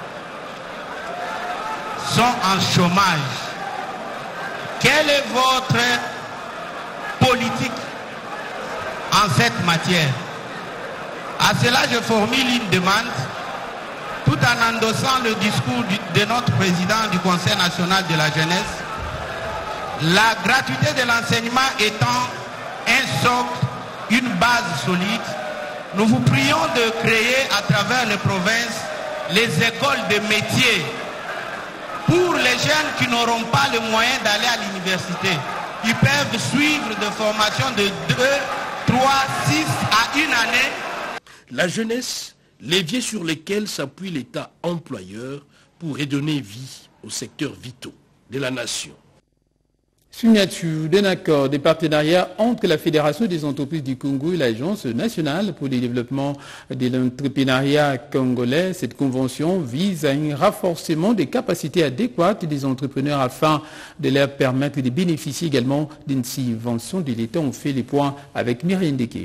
sont en chômage. Quelle est votre politique en cette matière? À cela, je formule une demande, tout en endossant le discours de notre président du Conseil national de la jeunesse. La gratuité de l'enseignement étant un socle, une base solide, nous vous prions de créer à travers les provinces les écoles de métiers pour les jeunes qui n'auront pas le moyen d'aller à l'université. Ils peuvent suivre des formations de 2, 3, 6 à une année. La jeunesse, levier sur lesquels s'appuie l'État employeur pour redonner vie aux secteurs vitaux de la nation. Signature d'un accord de partenariat entre la Fédération des entreprises du Congo et l'Agence nationale pour le développement de l'entrepreneuriat congolais. Cette convention vise à un renforcement des capacités adéquates des entrepreneurs afin de leur permettre de bénéficier également d'une subvention de l'État. On fait les points avec Myriam Ndeke.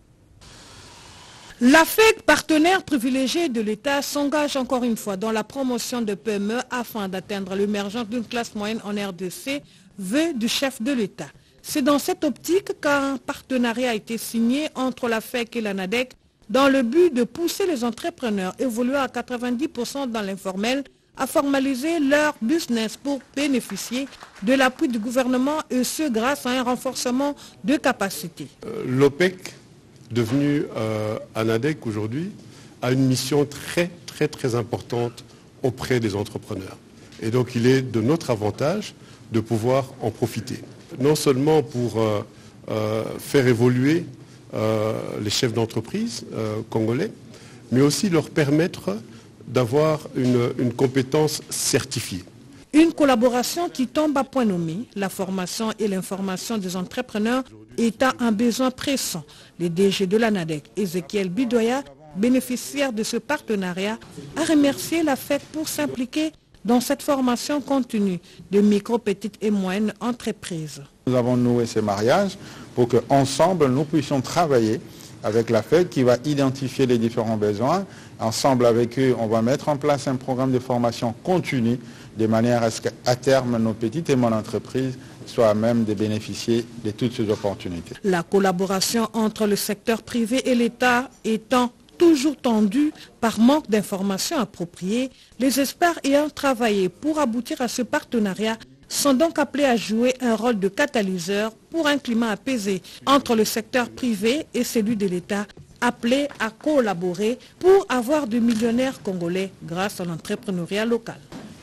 La FEC, partenaire privilégié de l'État, s'engage encore une fois dans la promotion de PME afin d'atteindre l'émergence d'une classe moyenne en RDC, vœu du chef de l'État. C'est dans cette optique qu'un partenariat a été signé entre la FEC et la NADEC dans le but de pousser les entrepreneurs évoluant à 90% dans l'informel à formaliser leur business pour bénéficier de l'appui du gouvernement et ce grâce à un renforcement de capacités. L'OPEC, devenu ANADEC aujourd'hui, a une mission très importante auprès des entrepreneurs. Et donc il est de notre avantage de pouvoir en profiter. Non seulement pour faire évoluer les chefs d'entreprise congolais, mais aussi leur permettre d'avoir une compétence certifiée. Une collaboration qui tombe à point nommé, la formation et l'information des entrepreneurs étant un besoin pressant. Le DG de la NADEC, Ezekiel Bidoya, bénéficiaire de ce partenariat, a remercié la FEC pour s'impliquer dans cette formation continue de micro, petites et moyennes entreprises. Nous avons noué ces mariages pour qu'ensemble nous puissions travailler avec la FEC qui va identifier les différents besoins. Ensemble avec eux, on va mettre en place un programme de formation continue de manière à ce qu'à terme, nos petites et moyennes entreprises soient à même de bénéficier de toutes ces opportunités. La collaboration entre le secteur privé et l'État étant toujours tendue par manque d'informations appropriées, les experts ayant travaillé pour aboutir à ce partenariat sont donc appelés à jouer un rôle de catalyseur pour un climat apaisé entre le secteur privé et celui de l'État, appelés à collaborer pour avoir de millionnaires congolais grâce à l'entrepreneuriat local.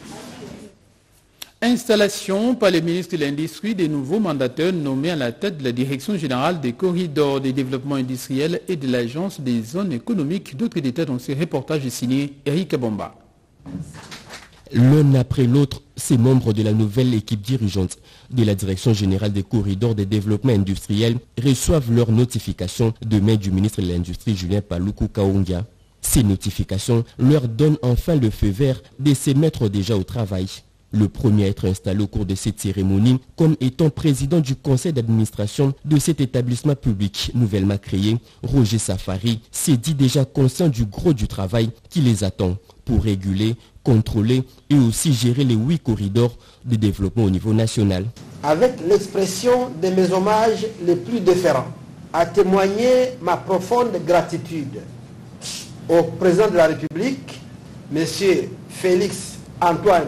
Installation par le ministre de l'Industrie des nouveaux mandataires nommés à la tête de la Direction générale des corridors de développement industriel et de l'Agence des zones économiques. D'autres détails dans ces reportages signés Eric Abomba. L'un après l'autre, ces membres de la nouvelle équipe dirigeante de la Direction générale des corridors de développement industriel reçoivent leur notification de main du ministre de l'Industrie Julien Paluku Kaongia. Ces notifications leur donnent enfin le feu vert de se mettre déjà au travail. Le premier à être installé au cours de cette cérémonie comme étant président du conseil d'administration de cet établissement public nouvellement créé, Roger Safari s'est dit déjà conscient du gros du travail qui les attend pour réguler, contrôler et aussi gérer les 8 corridors de développement au niveau national. Avec l'expression de mes hommages les plus déférents, à témoigner ma profonde gratitude au président de la République, M. Félix-Antoine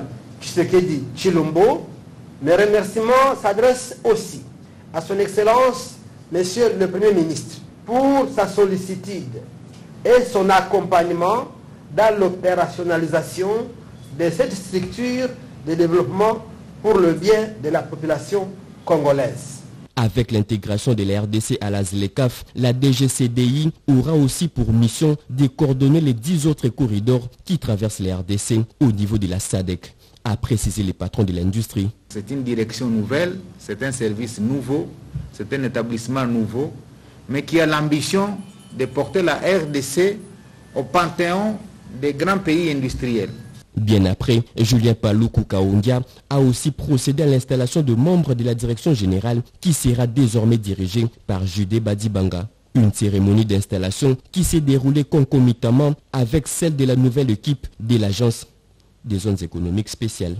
Tshisekedi Chilombo. Mes remerciements s'adressent aussi à son Excellence, Monsieur le Premier ministre, pour sa sollicitude et son accompagnement dans l'opérationnalisation de cette structure de développement pour le bien de la population congolaise. Avec l'intégration de la RDC à la ZLECAf, la DGCDI aura aussi pour mission de coordonner les 10 autres corridors qui traversent la RDC au niveau de la SADC, a précisé les patrons de l'industrie. C'est une direction nouvelle, c'est un service nouveau, c'est un établissement nouveau, mais qui a l'ambition de porter la RDC au panthéon des grands pays industriels. Bien après, Julien Paluku Kaundia a aussi procédé à l'installation de membres de la direction générale qui sera désormais dirigée par Judé Badibanga. Une cérémonie d'installation qui s'est déroulée concomitamment avec celle de la nouvelle équipe de l'Agence des zones économiques spéciales.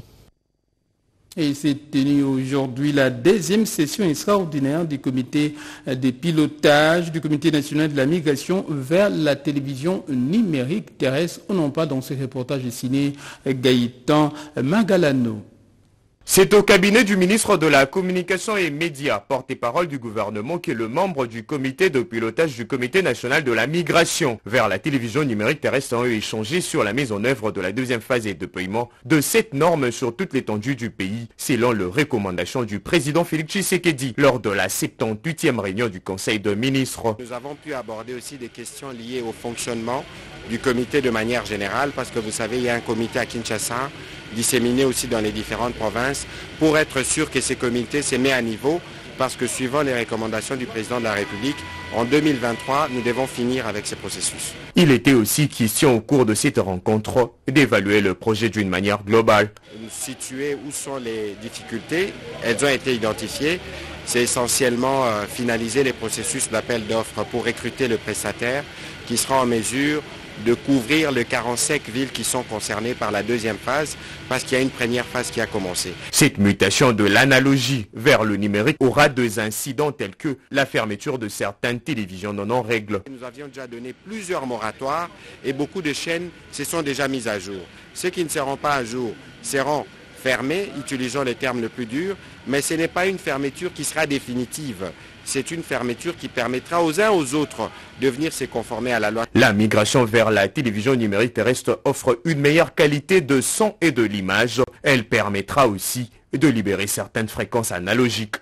Et s'est tenue aujourd'hui la deuxième session extraordinaire du comité de pilotage du comité national de la migration vers la télévision numérique terrestre. On n'en parle dans ce reportage signé Gaëtan Magalano. C'est au cabinet du ministre de la Communication et Médias, porte-parole du gouvernement, qui est le membre du comité de pilotage du comité national de la migration vers la télévision numérique terrestre ont échangé sur la mise en œuvre de la deuxième phase et de paiement de cette norme sur toute l'étendue du pays, selon les recommandations du président Félix Tshisekedi lors de la 78e réunion du Conseil de ministres. Nous avons pu aborder aussi des questions liées au fonctionnement du comité de manière générale, parce que vous savez, il y a un comité à Kinshasa, disséminés aussi dans les différentes provinces, pour être sûr que ces comités se mettent à niveau, parce que suivant les recommandations du président de la République, en 2023, nous devons finir avec ces processus. Il était aussi question au cours de cette rencontre d'évaluer le projet d'une manière globale. Nous situer où sont les difficultés, elles ont été identifiées. C'est essentiellement finaliser les processus d'appel d'offres pour recruter le prestataire qui sera en mesure de couvrir les 45 villes qui sont concernées par la deuxième phase, parce qu'il y a une première phase qui a commencé. Cette mutation de l'analogie vers le numérique aura des incidents tels que la fermeture de certaines télévisions non en règle. Nous avions déjà donné plusieurs moratoires et beaucoup de chaînes se sont déjà mises à jour. Ceux qui ne seront pas à jour seront fermés, utilisant les termes les plus durs, mais ce n'est pas une fermeture qui sera définitive. C'est une fermeture qui permettra aux uns aux autres de venir se conformer à la loi. La migration vers la télévision numérique terrestre offre une meilleure qualité de son et de l'image. Elle permettra aussi de libérer certaines fréquences analogiques.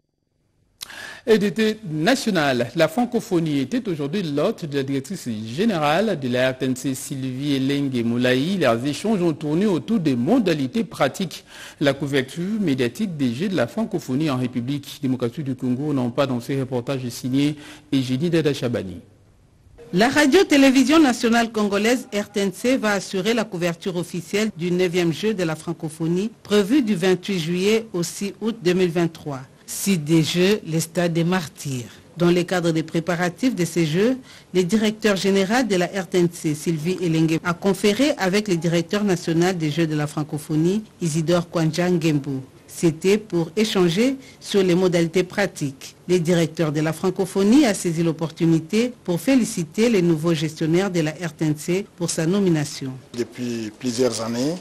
Et d'été national, la francophonie était aujourd'hui l'hôte de la directrice générale de la RTNC Sylvie Elengue Moulaï. Les échanges ont tourné autour des modalités pratiques. La couverture médiatique des Jeux de la francophonie en République démocratique du Congo, non pas dans ces reportages signés Eugénie Dada Chabani. La radio-télévision nationale congolaise RTNC va assurer la couverture officielle du 9e Jeu de la francophonie prévu du 28 juillet au 6 août 2023. Site des Jeux, les stades des martyrs. Dans le cadre des préparatifs de ces Jeux, le directeur général de la RTNC, Sylvie Elengue, a conféré avec le directeur national des Jeux de la francophonie, Isidore Kwanja Ngembu. C'était pour échanger sur les modalités pratiques. Le directeur de la francophonie a saisi l'opportunité pour féliciter les nouveaux gestionnaires de la RTNC pour sa nomination. Depuis plusieurs années,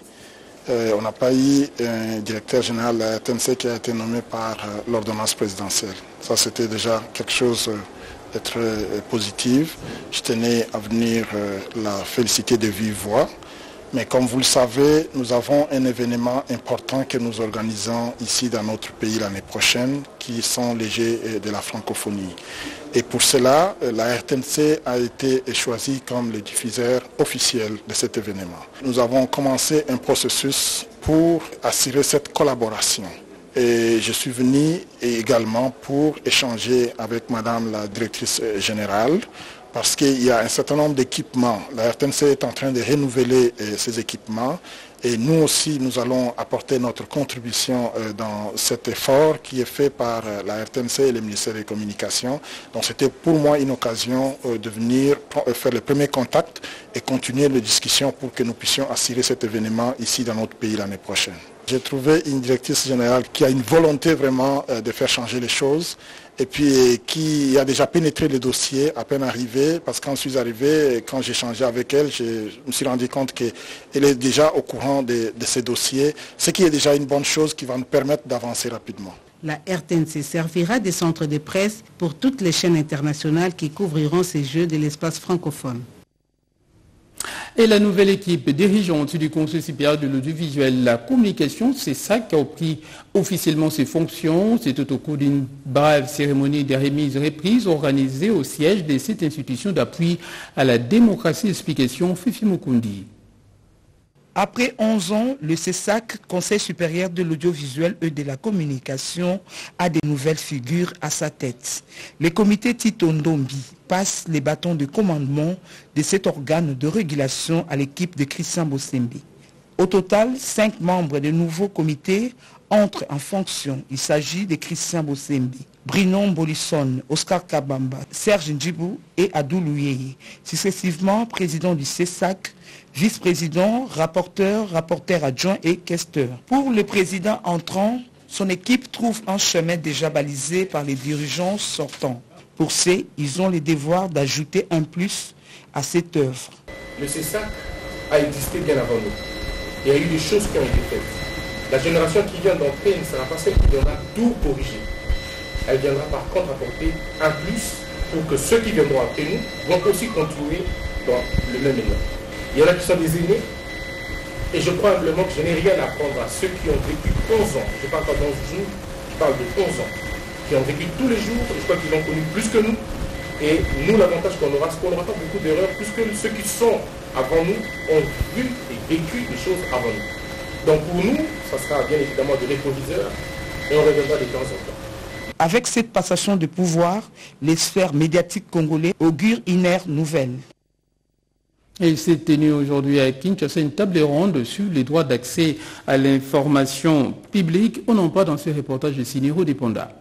on n'a pas eu un directeur général de la RTNC qui a été nommé par l'ordonnance présidentielle. Ça, c'était déjà quelque chose de très positif. Je tenais à venir la féliciter de vive voix. Mais comme vous le savez, nous avons un événement important que nous organisons ici dans notre pays l'année prochaine, qui sont les Jeux de la francophonie. Et pour cela, la RTNC a été choisie comme le diffuseur officiel de cet événement. Nous avons commencé un processus pour assurer cette collaboration. Et je suis venu également pour échanger avec Madame la directrice générale, parce qu'il y a un certain nombre d'équipements. La RTNC est en train de renouveler ces équipements et nous aussi, nous allons apporter notre contribution dans cet effort qui est fait par la RTNC et le ministère des Communications. Donc c'était pour moi une occasion de venir faire le premier contact et continuer les discussions pour que nous puissions assurer cet événement ici dans notre pays l'année prochaine. J'ai trouvé une directrice générale qui a une volonté vraiment de faire changer les choses et puis qui a déjà pénétré le dossier à peine arrivé, parce que quand je suis arrivé, quand j'ai échangé avec elle, je me suis rendu compte qu'elle est déjà au courant de ces dossiers, ce qui est déjà une bonne chose qui va nous permettre d'avancer rapidement. La RTNC servira de centre de presse pour toutes les chaînes internationales qui couvriront ces Jeux de l'espace francophone. Et la nouvelle équipe dirigeante du Conseil supérieur de l'audiovisuel et la communication, c'est ça qui a pris officiellement ses fonctions. C'était au cours d'une brève cérémonie de remise reprise organisée au siège de cette institution d'appui à la démocratie. Explication Fifi Mukundi. Après 11 ans, le CESAC, Conseil supérieur de l'audiovisuel et de la communication, a de nouvelles figures à sa tête. Le comité Tito Ndombi passe les bâtons de commandement de cet organe de régulation à l'équipe de Christian Bosembi. Au total, 5 membres du nouveau comité entrent en fonction. Il s'agit de Christian Bosembi, Brinon Bolisson, Oscar Kabamba, Serge Ndjibou et Adou Louyeye, successivement président du CESAC, vice-président, rapporteur adjoint et questeur. Pour le président entrant, son équipe trouve un chemin déjà balisé par les dirigeants sortants. Pour ces, ils ont le devoir d'ajouter un plus à cette œuvre. Le CESAC a existé bien avant nous. Il y a eu des choses qui ont été faites. La génération qui vient d'entrer ne sera pas celle qui viendra tout corriger. Elle viendra par contre apporter un plus pour que ceux qui viendront après nous vont aussi continuer dans le même élan. Il y en a qui sont des aînés, et je crois humblement que je n'ai rien à apprendre à ceux qui ont vécu 11 ans. Je ne parle pas d'11 jours, je parle de 11 ans, qui ont vécu tous les jours, et je crois qu'ils ont connu plus que nous. Et nous, l'avantage qu'on aura, c'est qu'on n'aura pas beaucoup d'erreurs, puisque ceux qui sont avant nous ont vu et vécu des choses avant nous. Donc pour nous, ça sera bien évidemment de rétroviseur, et on reviendra de temps en temps. Avec cette passation de pouvoir, les sphères médiatiques congolaises augurent une ère nouvelle. Il s'est tenu aujourd'hui à Kinshasa une table ronde sur les droits d'accès à l'information publique. On en parle dans ce reportage de Siniro Deponda.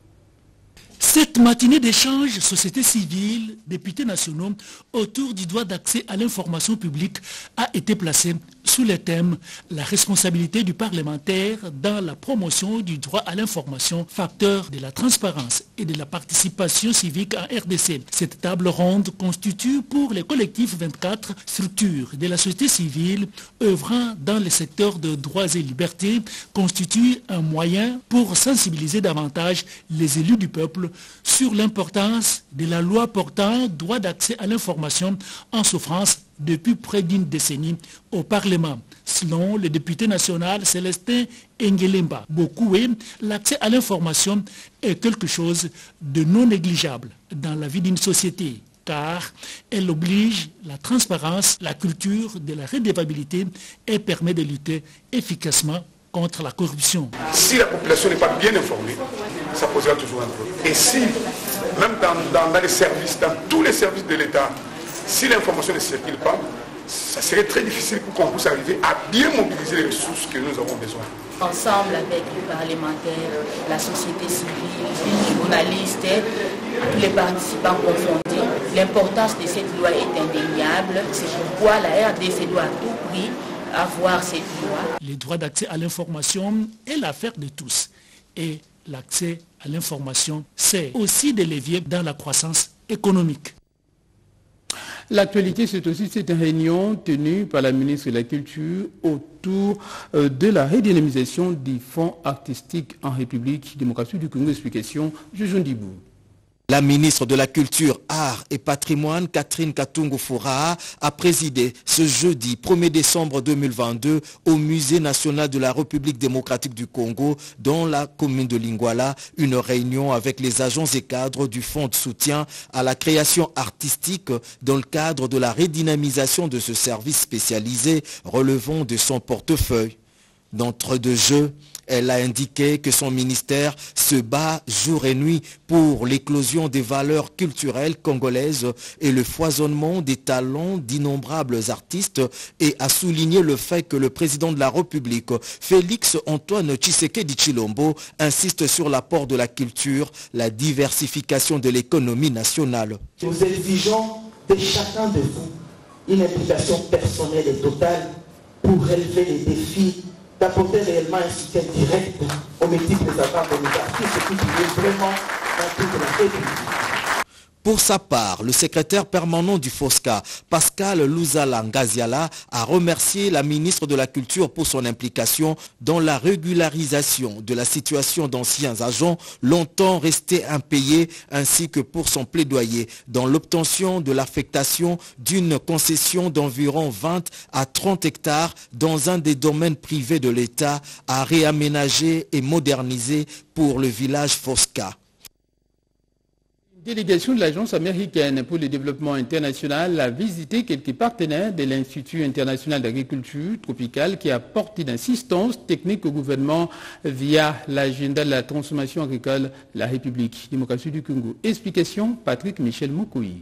Cette matinée d'échange, société civile, députés nationaux, autour du droit d'accès à l'information publique a été placée sous le thème « La responsabilité du parlementaire dans la promotion du droit à l'information, facteur de la transparence et de la participation civique en RDC ». Cette table ronde constitue pour les collectifs 24 structures de la société civile œuvrant dans le secteur de droits et libertés, constitue un moyen pour sensibiliser davantage les élus du peuple sur l'importance de la loi portant droit d'accès à l'information en souffrance depuis près d'une décennie au Parlement. Selon le député national Célestin Engelemba Bokoué, l'accès à l'information est quelque chose de non négligeable dans la vie d'une société, car elle oblige la transparence, la culture de la redevabilité et permet de lutter efficacement contre la corruption. Si la population n'est pas bien informée, ça posera toujours un problème. Et si, même dans les services, dans tous les services de l'État, si l'information ne circule pas, ça serait très difficile pour qu'on puisse arriver à bien mobiliser les ressources que nous avons besoin. Ensemble avec les parlementaires, la société civile, les journalistes, tous les participants confondus, l'importance de cette loi est indéniable. C'est pourquoi la RDC doit à tout prix avoir cette loi. Le droit d'accès à l'information est l'affaire de tous. Et l'accès à l'information, c'est aussi des leviers dans la croissance économique. L'actualité, c'est aussi cette réunion tenue par la ministre de la Culture autour de la redynamisation des fonds artistiques en République démocratique du Congo. Explication, Juju Ndibou. La ministre de la Culture, Arts et Patrimoine, Catherine Katungu-Fouraha, a présidé ce jeudi 1er décembre 2022 au Musée national de la République démocratique du Congo, dans la commune de Lingwala, une réunion avec les agents et cadres du Fonds de soutien à la création artistique dans le cadre de la redynamisation de ce service spécialisé relevant de son portefeuille. D'entre-deux jeux, elle a indiqué que son ministère se bat jour et nuit pour l'éclosion des valeurs culturelles congolaises et le foisonnement des talents d'innombrables artistes et a souligné le fait que le président de la République, Félix Antoine Tshisekedi Tshilombo, insiste sur l'apport de la culture, la diversification de l'économie nationale. Nous exigeons de chacun de vous une implication personnelle et totale pour relever les défis, d'apporter réellement un soutien direct aux multiples attentes de nos artistes qui vivent vraiment dans toute la République. Pour sa part, le secrétaire permanent du FOSCA, Pascal Louzala Ngaziala, a remercié la ministre de la Culture pour son implication dans la régularisation de la situation d'anciens agents longtemps restés impayés, ainsi que pour son plaidoyer dans l'obtention de l'affectation d'une concession d'environ 20 à 30 hectares dans un des domaines privés de l'État à réaménager et moderniser pour le village FOSCA. Une délégation de l'Agence américaine pour le développement international a visité quelques partenaires de l'Institut international d'agriculture tropicale qui apporte une assistance technique au gouvernement via l'agenda de la transformation agricole de la République démocratique du Congo. Explication, Patrick Michel Mokoui.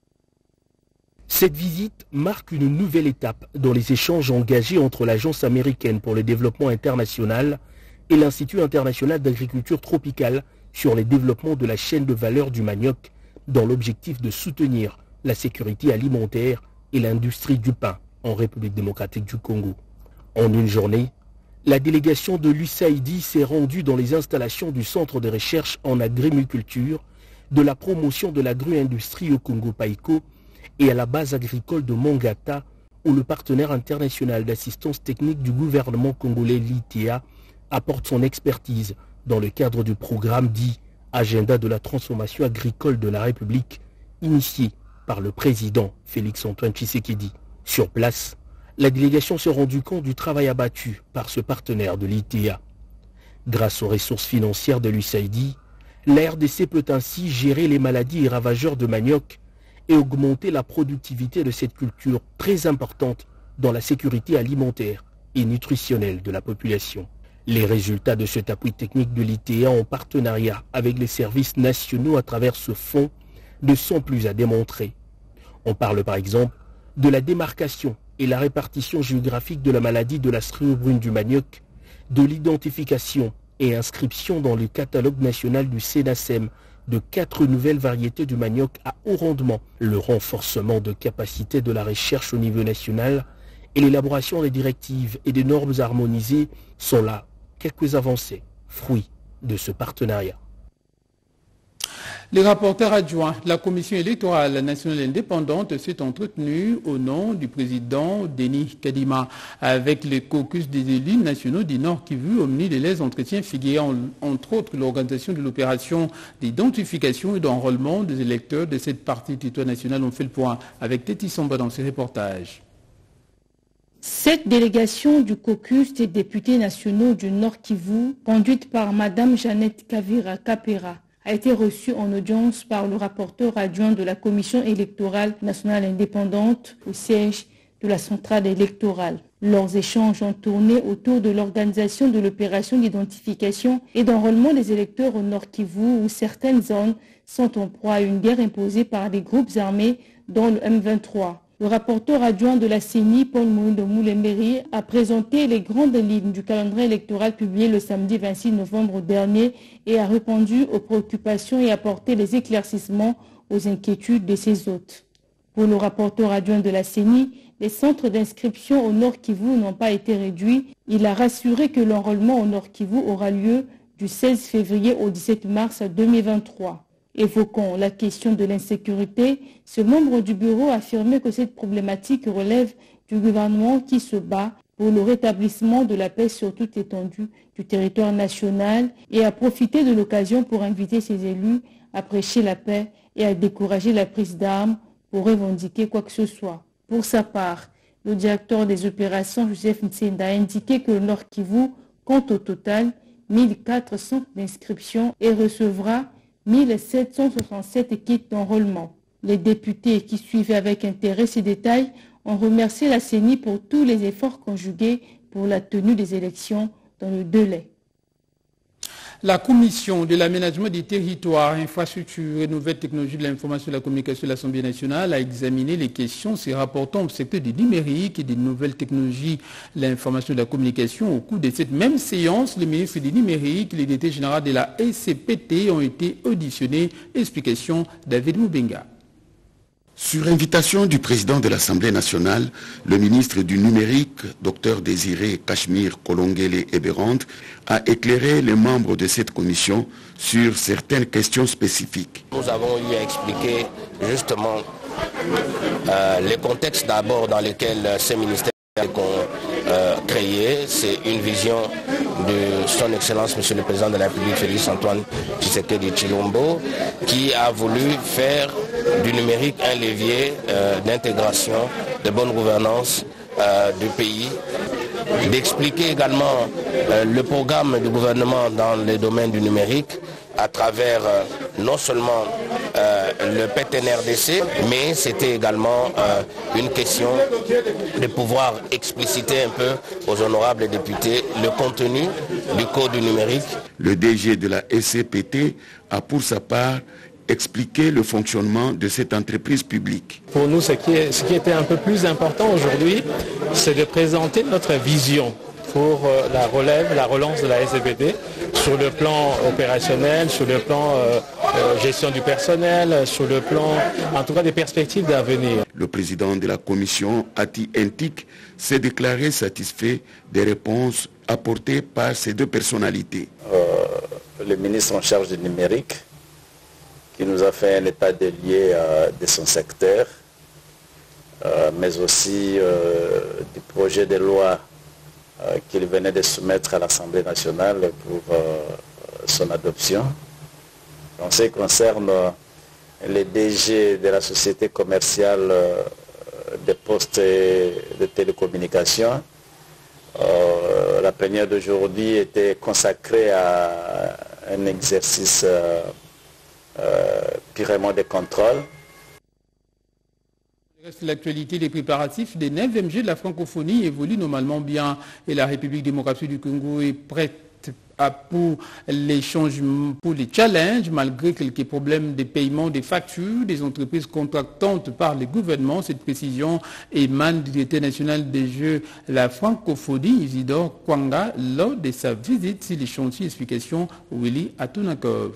Cette visite marque une nouvelle étape dans les échanges engagés entre l'Agence américaine pour le développement international et l'Institut international d'agriculture tropicale sur les développements de la chaîne de valeur du manioc dans l'objectif de soutenir la sécurité alimentaire et l'industrie du pain en République démocratique du Congo. En une journée, la délégation de l'USAID s'est rendue dans les installations du Centre de recherche en agriculture, de la promotion de l'agro-industrie au Congo Païko et à la base agricole de Mongata, où le partenaire international d'assistance technique du gouvernement congolais l'ITA apporte son expertise dans le cadre du programme dit Agenda de la transformation agricole de la République, initié par le président Félix-Antoine Tshisekedi. Sur place, la délégation s'est rendue compte du travail abattu par ce partenaire de l'ITA. Grâce aux ressources financières de l'USAID, la RDC peut ainsi gérer les maladies et ravageurs de manioc et augmenter la productivité de cette culture très importante dans la sécurité alimentaire et nutritionnelle de la population. Les résultats de cet appui technique de l'ITA en partenariat avec les services nationaux à travers ce fonds ne sont plus à démontrer. On parle par exemple de la démarcation et la répartition géographique de la maladie de la striée brune du manioc, de l'identification et inscription dans le catalogue national du SENASEM de 4 nouvelles variétés du manioc à haut rendement, le renforcement de capacité de la recherche au niveau national et l'élaboration des directives et des normes harmonisées sont là quelques avancées, fruits de ce partenariat. Les rapporteurs adjoints de la Commission électorale nationale indépendante s'est entretenu au nom du président Denis Kadima avec le caucus des élus nationaux du Nord Kivu. Au menu de les entretiens figurant entre autres l'organisation de l'opération d'identification et d'enrôlement des électeurs de cette partie du territoire national. On fait le point avec Téti Samba dans ses reportages. Cette délégation du caucus des députés nationaux du Nord Kivu, conduite par Mme Jeannette Kavira Kapera, a été reçue en audience par le rapporteur adjoint de la Commission électorale nationale indépendante au siège de la centrale électorale. Leurs échanges ont tourné autour de l'organisation de l'opération d'identification et d'enrôlement des électeurs au Nord Kivu, où certaines zones sont en proie à une guerre imposée par des groupes armés, dont le M23. Le rapporteur adjoint de la CENI, Paul Moundo Moulemberi, a présenté les grandes lignes du calendrier électoral publié le samedi 26 novembre dernier et a répondu aux préoccupations et apporté les éclaircissements aux inquiétudes de ses hôtes. Pour le rapporteur adjoint de la CENI, les centres d'inscription au Nord Kivu n'ont pas été réduits. Il a rassuré que l'enrôlement au Nord Kivu aura lieu du 16 février au 17 mars 2023. Évoquant la question de l'insécurité, ce membre du bureau a affirmé que cette problématique relève du gouvernement qui se bat pour le rétablissement de la paix sur toute l'étendue du territoire national et a profité de l'occasion pour inviter ses élus à prêcher la paix et à décourager la prise d'armes pour revendiquer quoi que ce soit. Pour sa part, le directeur des opérations, Joseph Ntsenda, a indiqué que le Nord Kivu compte au total 1004 centres d'inscription et recevra 1767 kits d'enrôlement. Les députés qui suivaient avec intérêt ces détails ont remercié la CENI pour tous les efforts conjugués pour la tenue des élections dans le délai. La Commission de l'aménagement des territoires, infrastructures et nouvelles technologies de l'information et de la communication de l'Assemblée nationale a examiné les questions se rapportant au secteur du numérique et des nouvelles technologies de l'information et de la communication. Au cours de cette même séance, le ministre du numérique et le directeur général de la SCPT ont été auditionnés. Explication David Moubenga. Sur invitation du président de l'Assemblée nationale, le ministre du Numérique, Dr Désiré Cachemire Kolongele Eberand, a éclairé les membres de cette commission sur certaines questions spécifiques. Nous avons eu à expliquer justement les contextes d'abord dans lesquels ces ministères sont créés. C'est une vision de son Excellence, Monsieur le Président de la République, Félix Antoine Tshisekedi Tshilombo, qui a voulu faire du numérique un levier d'intégration, de bonne gouvernance du pays, d'expliquer également le programme du gouvernement dans les domaines du numérique à travers non seulement le PETN-RDC, mais c'était également une question de pouvoir expliciter un peu aux honorables députés le contenu du code du numérique. Le DG de la SCPT a pour sa part expliquer le fonctionnement de cette entreprise publique. Pour nous, ce qui était un peu plus important aujourd'hui, c'est de présenter notre vision pour la relance de la SCPT sur le plan opérationnel, sur le plan gestion du personnel, sur le plan, en tout cas, des perspectives d'avenir. Le président de la commission, Ati Entik, s'est déclaré satisfait des réponses apportées par ces deux personnalités. Le ministre en charge du numérique, qui nous a fait un état des lieux de son secteur, mais aussi du projet de loi qu'il venait de soumettre à l'Assemblée nationale pour son adoption. En ce qui concerne les DG de la société commerciale des postes de télécommunications, la plénière d'aujourd'hui était consacrée à un exercice purement de contrôle. L'actualité des préparatifs des 9e Jeux de la francophonie évolue normalement bien et la République démocratique du Congo est prête pour les changements, pour les challenges, malgré quelques problèmes de paiement des factures des entreprises contractantes par les gouvernements. Cette précision émane du directeur national des Jeux de la francophonie, Isidore Kwanga, lors de sa visite sur les chantiers. Explication Willy Atunakov.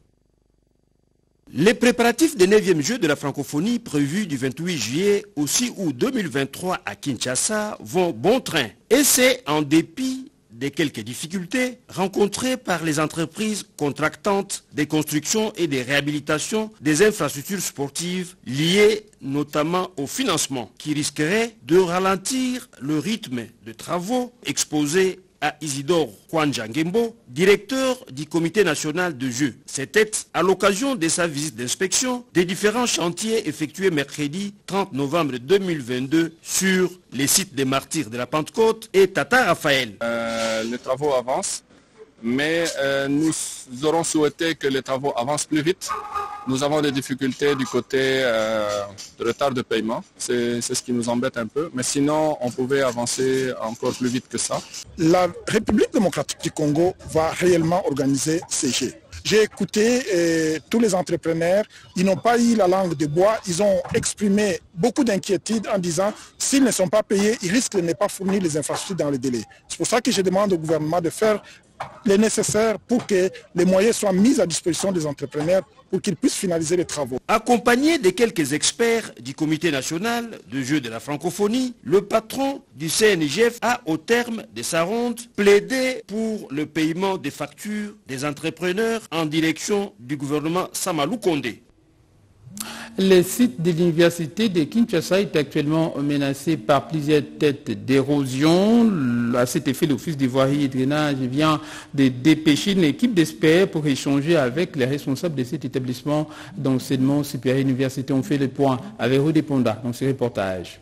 Les préparatifs des 9e Jeux de la francophonie prévus du 28 juillet au 6 août 2023 à Kinshasa vont bon train. Et c'est en dépit des quelques difficultés rencontrées par les entreprises contractantes des constructions et des réhabilitations des infrastructures sportives liées notamment au financement qui risquerait de ralentir le rythme de travaux exposés à Isidore Kwanjangembo, directeur du comité national de jeux. C'était à l'occasion de sa visite d'inspection des différents chantiers effectués mercredi 30 novembre 2022 sur les sites des martyrs de la Pentecôte et Tata Raphaël. Les travaux avancent, mais nous aurons souhaité que les travaux avancent plus vite. Nous avons des difficultés du côté de retard de paiement. C'est ce qui nous embête un peu. Mais sinon, on pouvait avancer encore plus vite que ça. La République démocratique du Congo va réellement organiser ces Jeux. J'ai écouté tous les entrepreneurs. Ils n'ont pas eu la langue de bois. Ils ont exprimé beaucoup d'inquiétude en disant s'ils ne sont pas payés, ils risquent de ne pas fournir les infrastructures dans les délais. C'est pour ça que je demande au gouvernement de faire le nécessaire pour que les moyens soient mis à disposition des entrepreneurs pour qu'ils puissent finaliser les travaux. Accompagné de quelques experts du comité national de jeux de la francophonie, le patron du CNJF a, au terme de sa ronde, plaidé pour le paiement des factures des entrepreneurs en direction du gouvernement Samalou Kondé. Le site de l'université de Kinshasa est actuellement menacé par plusieurs têtes d'érosion. À cet effet, l'Office des voiries et drainage vient de dépêcher une équipe d'experts pour échanger avec les responsables de cet établissement d'enseignement supérieur universitaire. On fait le point avec Rudi Ponda dans ce reportage.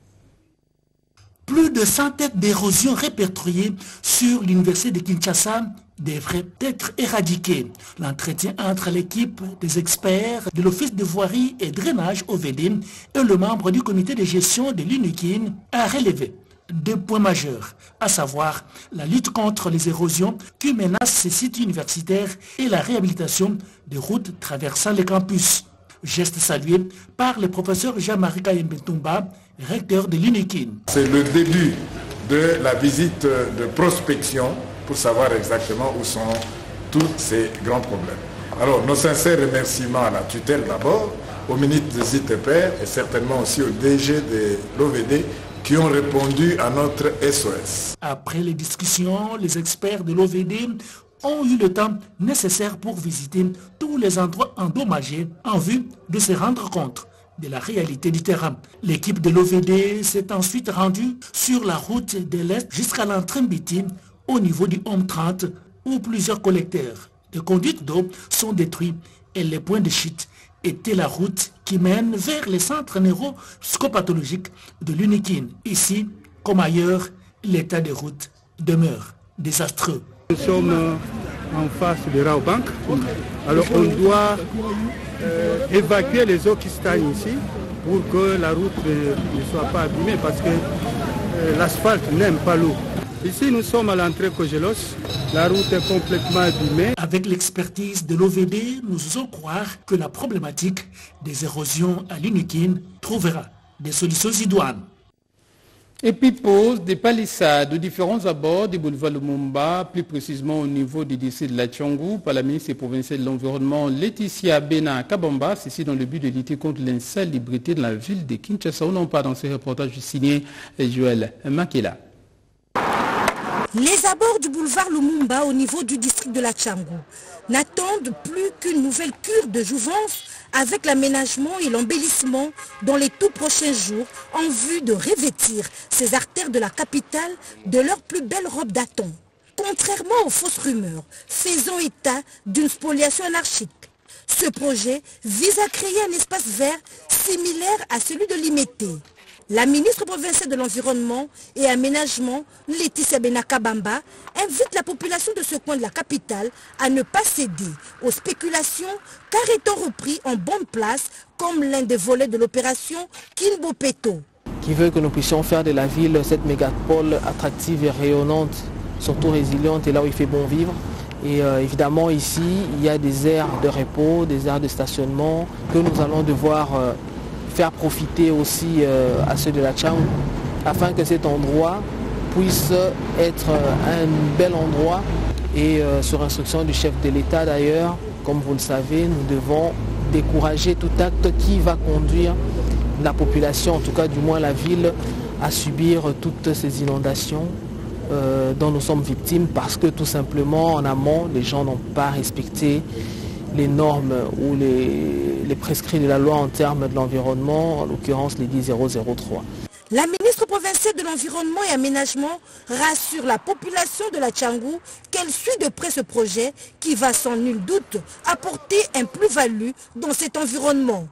Plus de 100 têtes d'érosion répertoriées sur l'université de Kinshasa devrait être éradiquées. L'entretien entre l'équipe des experts de l'Office de voirie et drainage OVD et le membre du comité de gestion de l'UNIKIN a relevé deux points majeurs, à savoir la lutte contre les érosions qui menacent ces sites universitaires et la réhabilitation des routes traversant les campus. Geste salué par le professeur Jean-Marie Kayembetumba, recteur de l'UNIKIN. C'est le début de la visite de prospection pour savoir exactement où sont tous ces grands problèmes. Alors, nos sincères remerciements à la tutelle d'abord, au ministre des ITPR et certainement aussi au DG de l'OVD qui ont répondu à notre SOS. Après les discussions, les experts de l'OVD ont eu le temps nécessaire pour visiter tous les endroits endommagés en vue de se rendre compte de la réalité du terrain. L'équipe de l'OVD s'est ensuite rendue sur la route de l'Est jusqu'à l'Entrembiti au niveau du Home 30 où plusieurs collecteurs de conduites d'eau sont détruits et les points de chute étaient la route qui mène vers les centres neuropsychopathologiques de l'Unikin. Ici, comme ailleurs, l'état des routes demeure désastreux. Nous sommes en face de Raobank. Alors on doit évacuer les eaux qui stagnent ici pour que la route ne soit pas abîmée parce que l'asphalte n'aime pas l'eau. Ici nous sommes à l'entrée Cogelos, la route est complètement abîmée. Avec l'expertise de l'OVD, nous osons croire que la problématique des érosions à l'Unikin trouvera des solutions idoines. Et puis pose des palissades aux différents abords du boulevard Lumumba, plus précisément au niveau du district de la Tchangou, par la ministre provinciale de l'Environnement Laetitia Bena Kabamba, ceci dans le but de lutter contre l'insalubrité de la ville de Kinshasa. On en parle dans ce reportage signé Joël Makela. Les abords du boulevard Lumumba au niveau du district de la Tchangou n'attendent plus qu'une nouvelle cure de jouvence avec l'aménagement et l'embellissement dans les tout prochains jours en vue de revêtir ces artères de la capitale de leur plus belle robe d'Aton. Contrairement aux fausses rumeurs faisant état d'une spoliation anarchique, ce projet vise à créer un espace vert similaire à celui de l'Imété. La ministre provinciale de l'Environnement et Aménagement, Laetitia Bena Kabamba, invite la population de ce coin de la capitale à ne pas céder aux spéculations car étant repris en bonne place comme l'un des volets de l'opération Kinbopeto. Qui veut que nous puissions faire de la ville cette mégapole attractive et rayonnante, surtout résiliente et là où il fait bon vivre. Et évidemment ici, il y a des aires de repos, des aires de stationnement que nous allons devoir faire profiter aussi à ceux de la Tchangou afin que cet endroit puisse être un bel endroit et sur instruction du chef de l'État d'ailleurs, comme vous le savez, nous devons décourager tout acte qui va conduire la population, en tout cas du moins la ville, à subir toutes ces inondations dont nous sommes victimes parce que tout simplement en amont les gens n'ont pas respecté les normes ou les prescrits de la loi en termes de l'environnement, en l'occurrence les 10003. La ministre provinciale de l'Environnement et Aménagement rassure la population de la Tchangou qu'elle suit de près ce projet qui va sans nul doute apporter un plus-value dans cet environnement.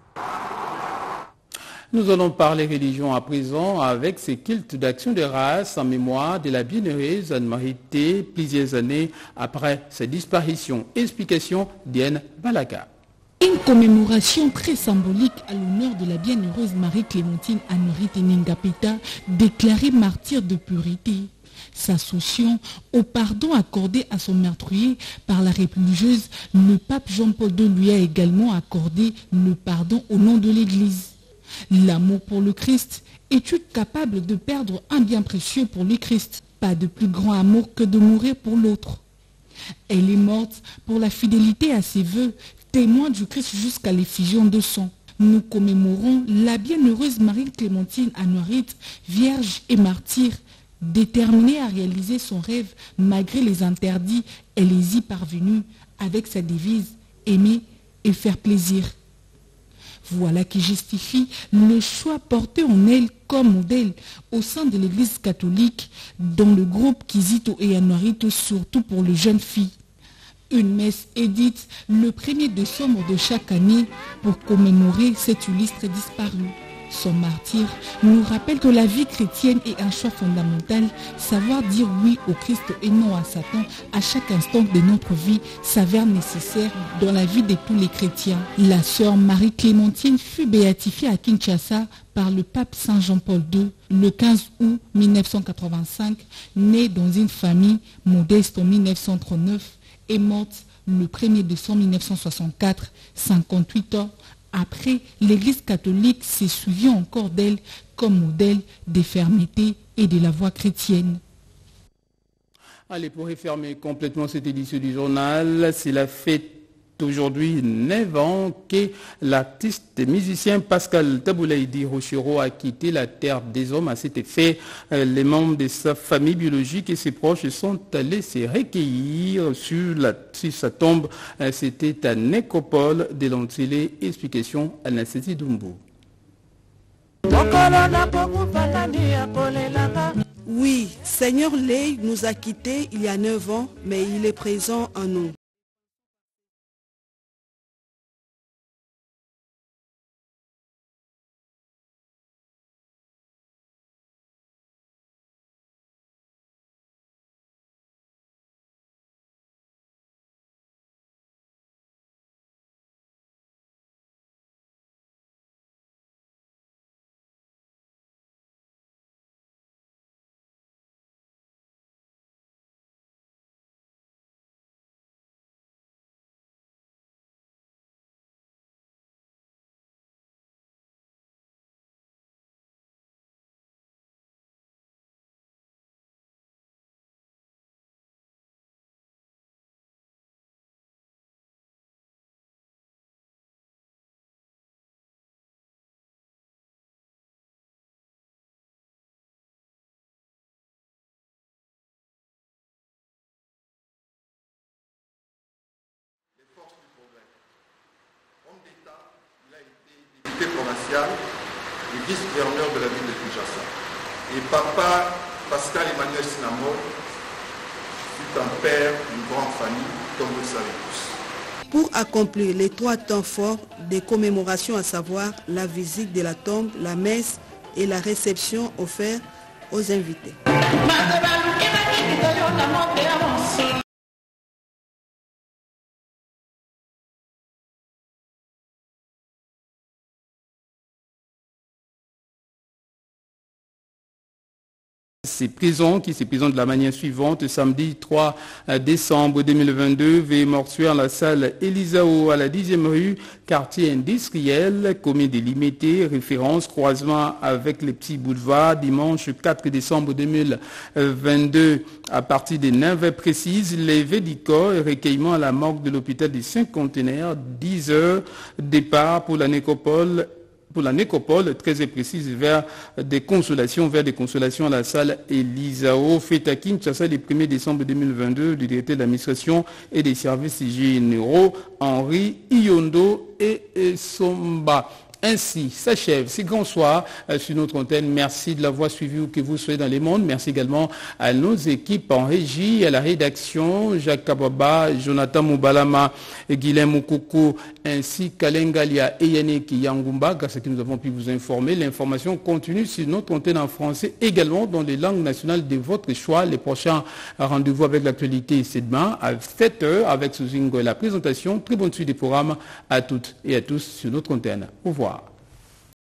Nous allons parler religion à présent avec ces cultes d'action de race en mémoire de la bienheureuse Anne-Marie T, plusieurs années après sa disparition. Explication d'Ienne Balaka. Une commémoration très symbolique à l'honneur de la bienheureuse Marie-Clémentine Anne-Marie T Ningapeta, déclarée martyre de pureté. S'associant au pardon accordé à son meurtrier par la religieuse, le pape Jean-Paul II lui a également accordé le pardon au nom de l'Église. L'amour pour le Christ est-il capable de perdre un bien précieux pour le Christ? Pas de plus grand amour que de mourir pour l'autre. Elle est morte pour la fidélité à ses vœux, témoin du Christ jusqu'à l'effusion de sang. Nous commémorons la bienheureuse Marie-Clémentine Anne-Marie, vierge et martyre, déterminée à réaliser son rêve malgré les interdits, elle est y parvenue avec sa devise « Aimer et faire plaisir ». Voilà qui justifie le choix porté en elle comme modèle au sein de l'Église catholique dans le groupe Kizito et Anouarito, surtout pour les jeunes filles. Une messe est dite le 1er décembre de chaque année pour commémorer cet illustre disparu. Son martyr nous rappelle que la vie chrétienne est un choix fondamental, savoir dire oui au Christ et non à Satan à chaque instant de notre vie s'avère nécessaire dans la vie de tous les chrétiens. La sœur Marie-Clémentine fut béatifiée à Kinshasa par le pape Saint Jean-Paul II le 15 août 1985, née dans une famille modeste en 1939 et morte le 1er décembre 1964, 58 ans. Après, l'Église catholique s'est souvenue encore d'elle comme modèle de fermeté et de la voie chrétienne. Allez, pour refermer complètement cette édition du journal, c'est la fête aujourd'hui 9 ans que l'artiste et musicien Pascal Taboulaïdi Rochero a quitté la terre des hommes. À cet effet, les membres de sa famille biologique et ses proches sont allés se recueillir sur sa tombe. C'était à Nécropole de l'Antillé. Explication à Nasseti Doumbou. Oui, Seigneur Ley nous a quittés il y a 9 ans, mais il est présent en nous. Provincial et vice-gouverneur de la ville de Kinshasa. Et papa Pascal Emmanuel Sinamo fut un père d'une grande famille, comme vous le savez tous. Pour accomplir les 3 temps forts des commémorations, à savoir la visite de la tombe, la messe et la réception offerte aux invités. Ces prisons qui se présentent de la manière suivante. Samedi 3 décembre 2022, veille mortuaire à la salle Elisao à la 10e rue, quartier industriel, commune délimitée, référence croisement avec les petits boulevards. Dimanche 4 décembre 2022, à partir des 9h précises, levé du corps et recueillement à la morgue de l'hôpital des 5 conteneurs, 10h, départ pour la nécropole. Pour la nécropole, très précise, vers des consolations à la salle Elisao. Fête à Kinshasa le 1er décembre 2022 du directeur de l'administration et des services généraux, Henri Iondo et Somba. Ainsi s'achève ces grands soirs sur notre antenne. Merci de l'avoir suivi où que vous soyez dans les mondes. Merci également à nos équipes en régie, à la rédaction, Jacques Kababa, Jonathan Moubalama, Guilhem Moukoukou, ainsi qu'Alengalia et Yannick Yangumba, grâce à qui nous avons pu vous informer. L'information continue sur notre antenne en français, également dans les langues nationales de votre choix. Les prochains rendez-vous avec l'actualité, c'est demain à 7h avec Souzingo et la présentation. Très bonne suite des programmes à toutes et à tous sur notre antenne. Au revoir.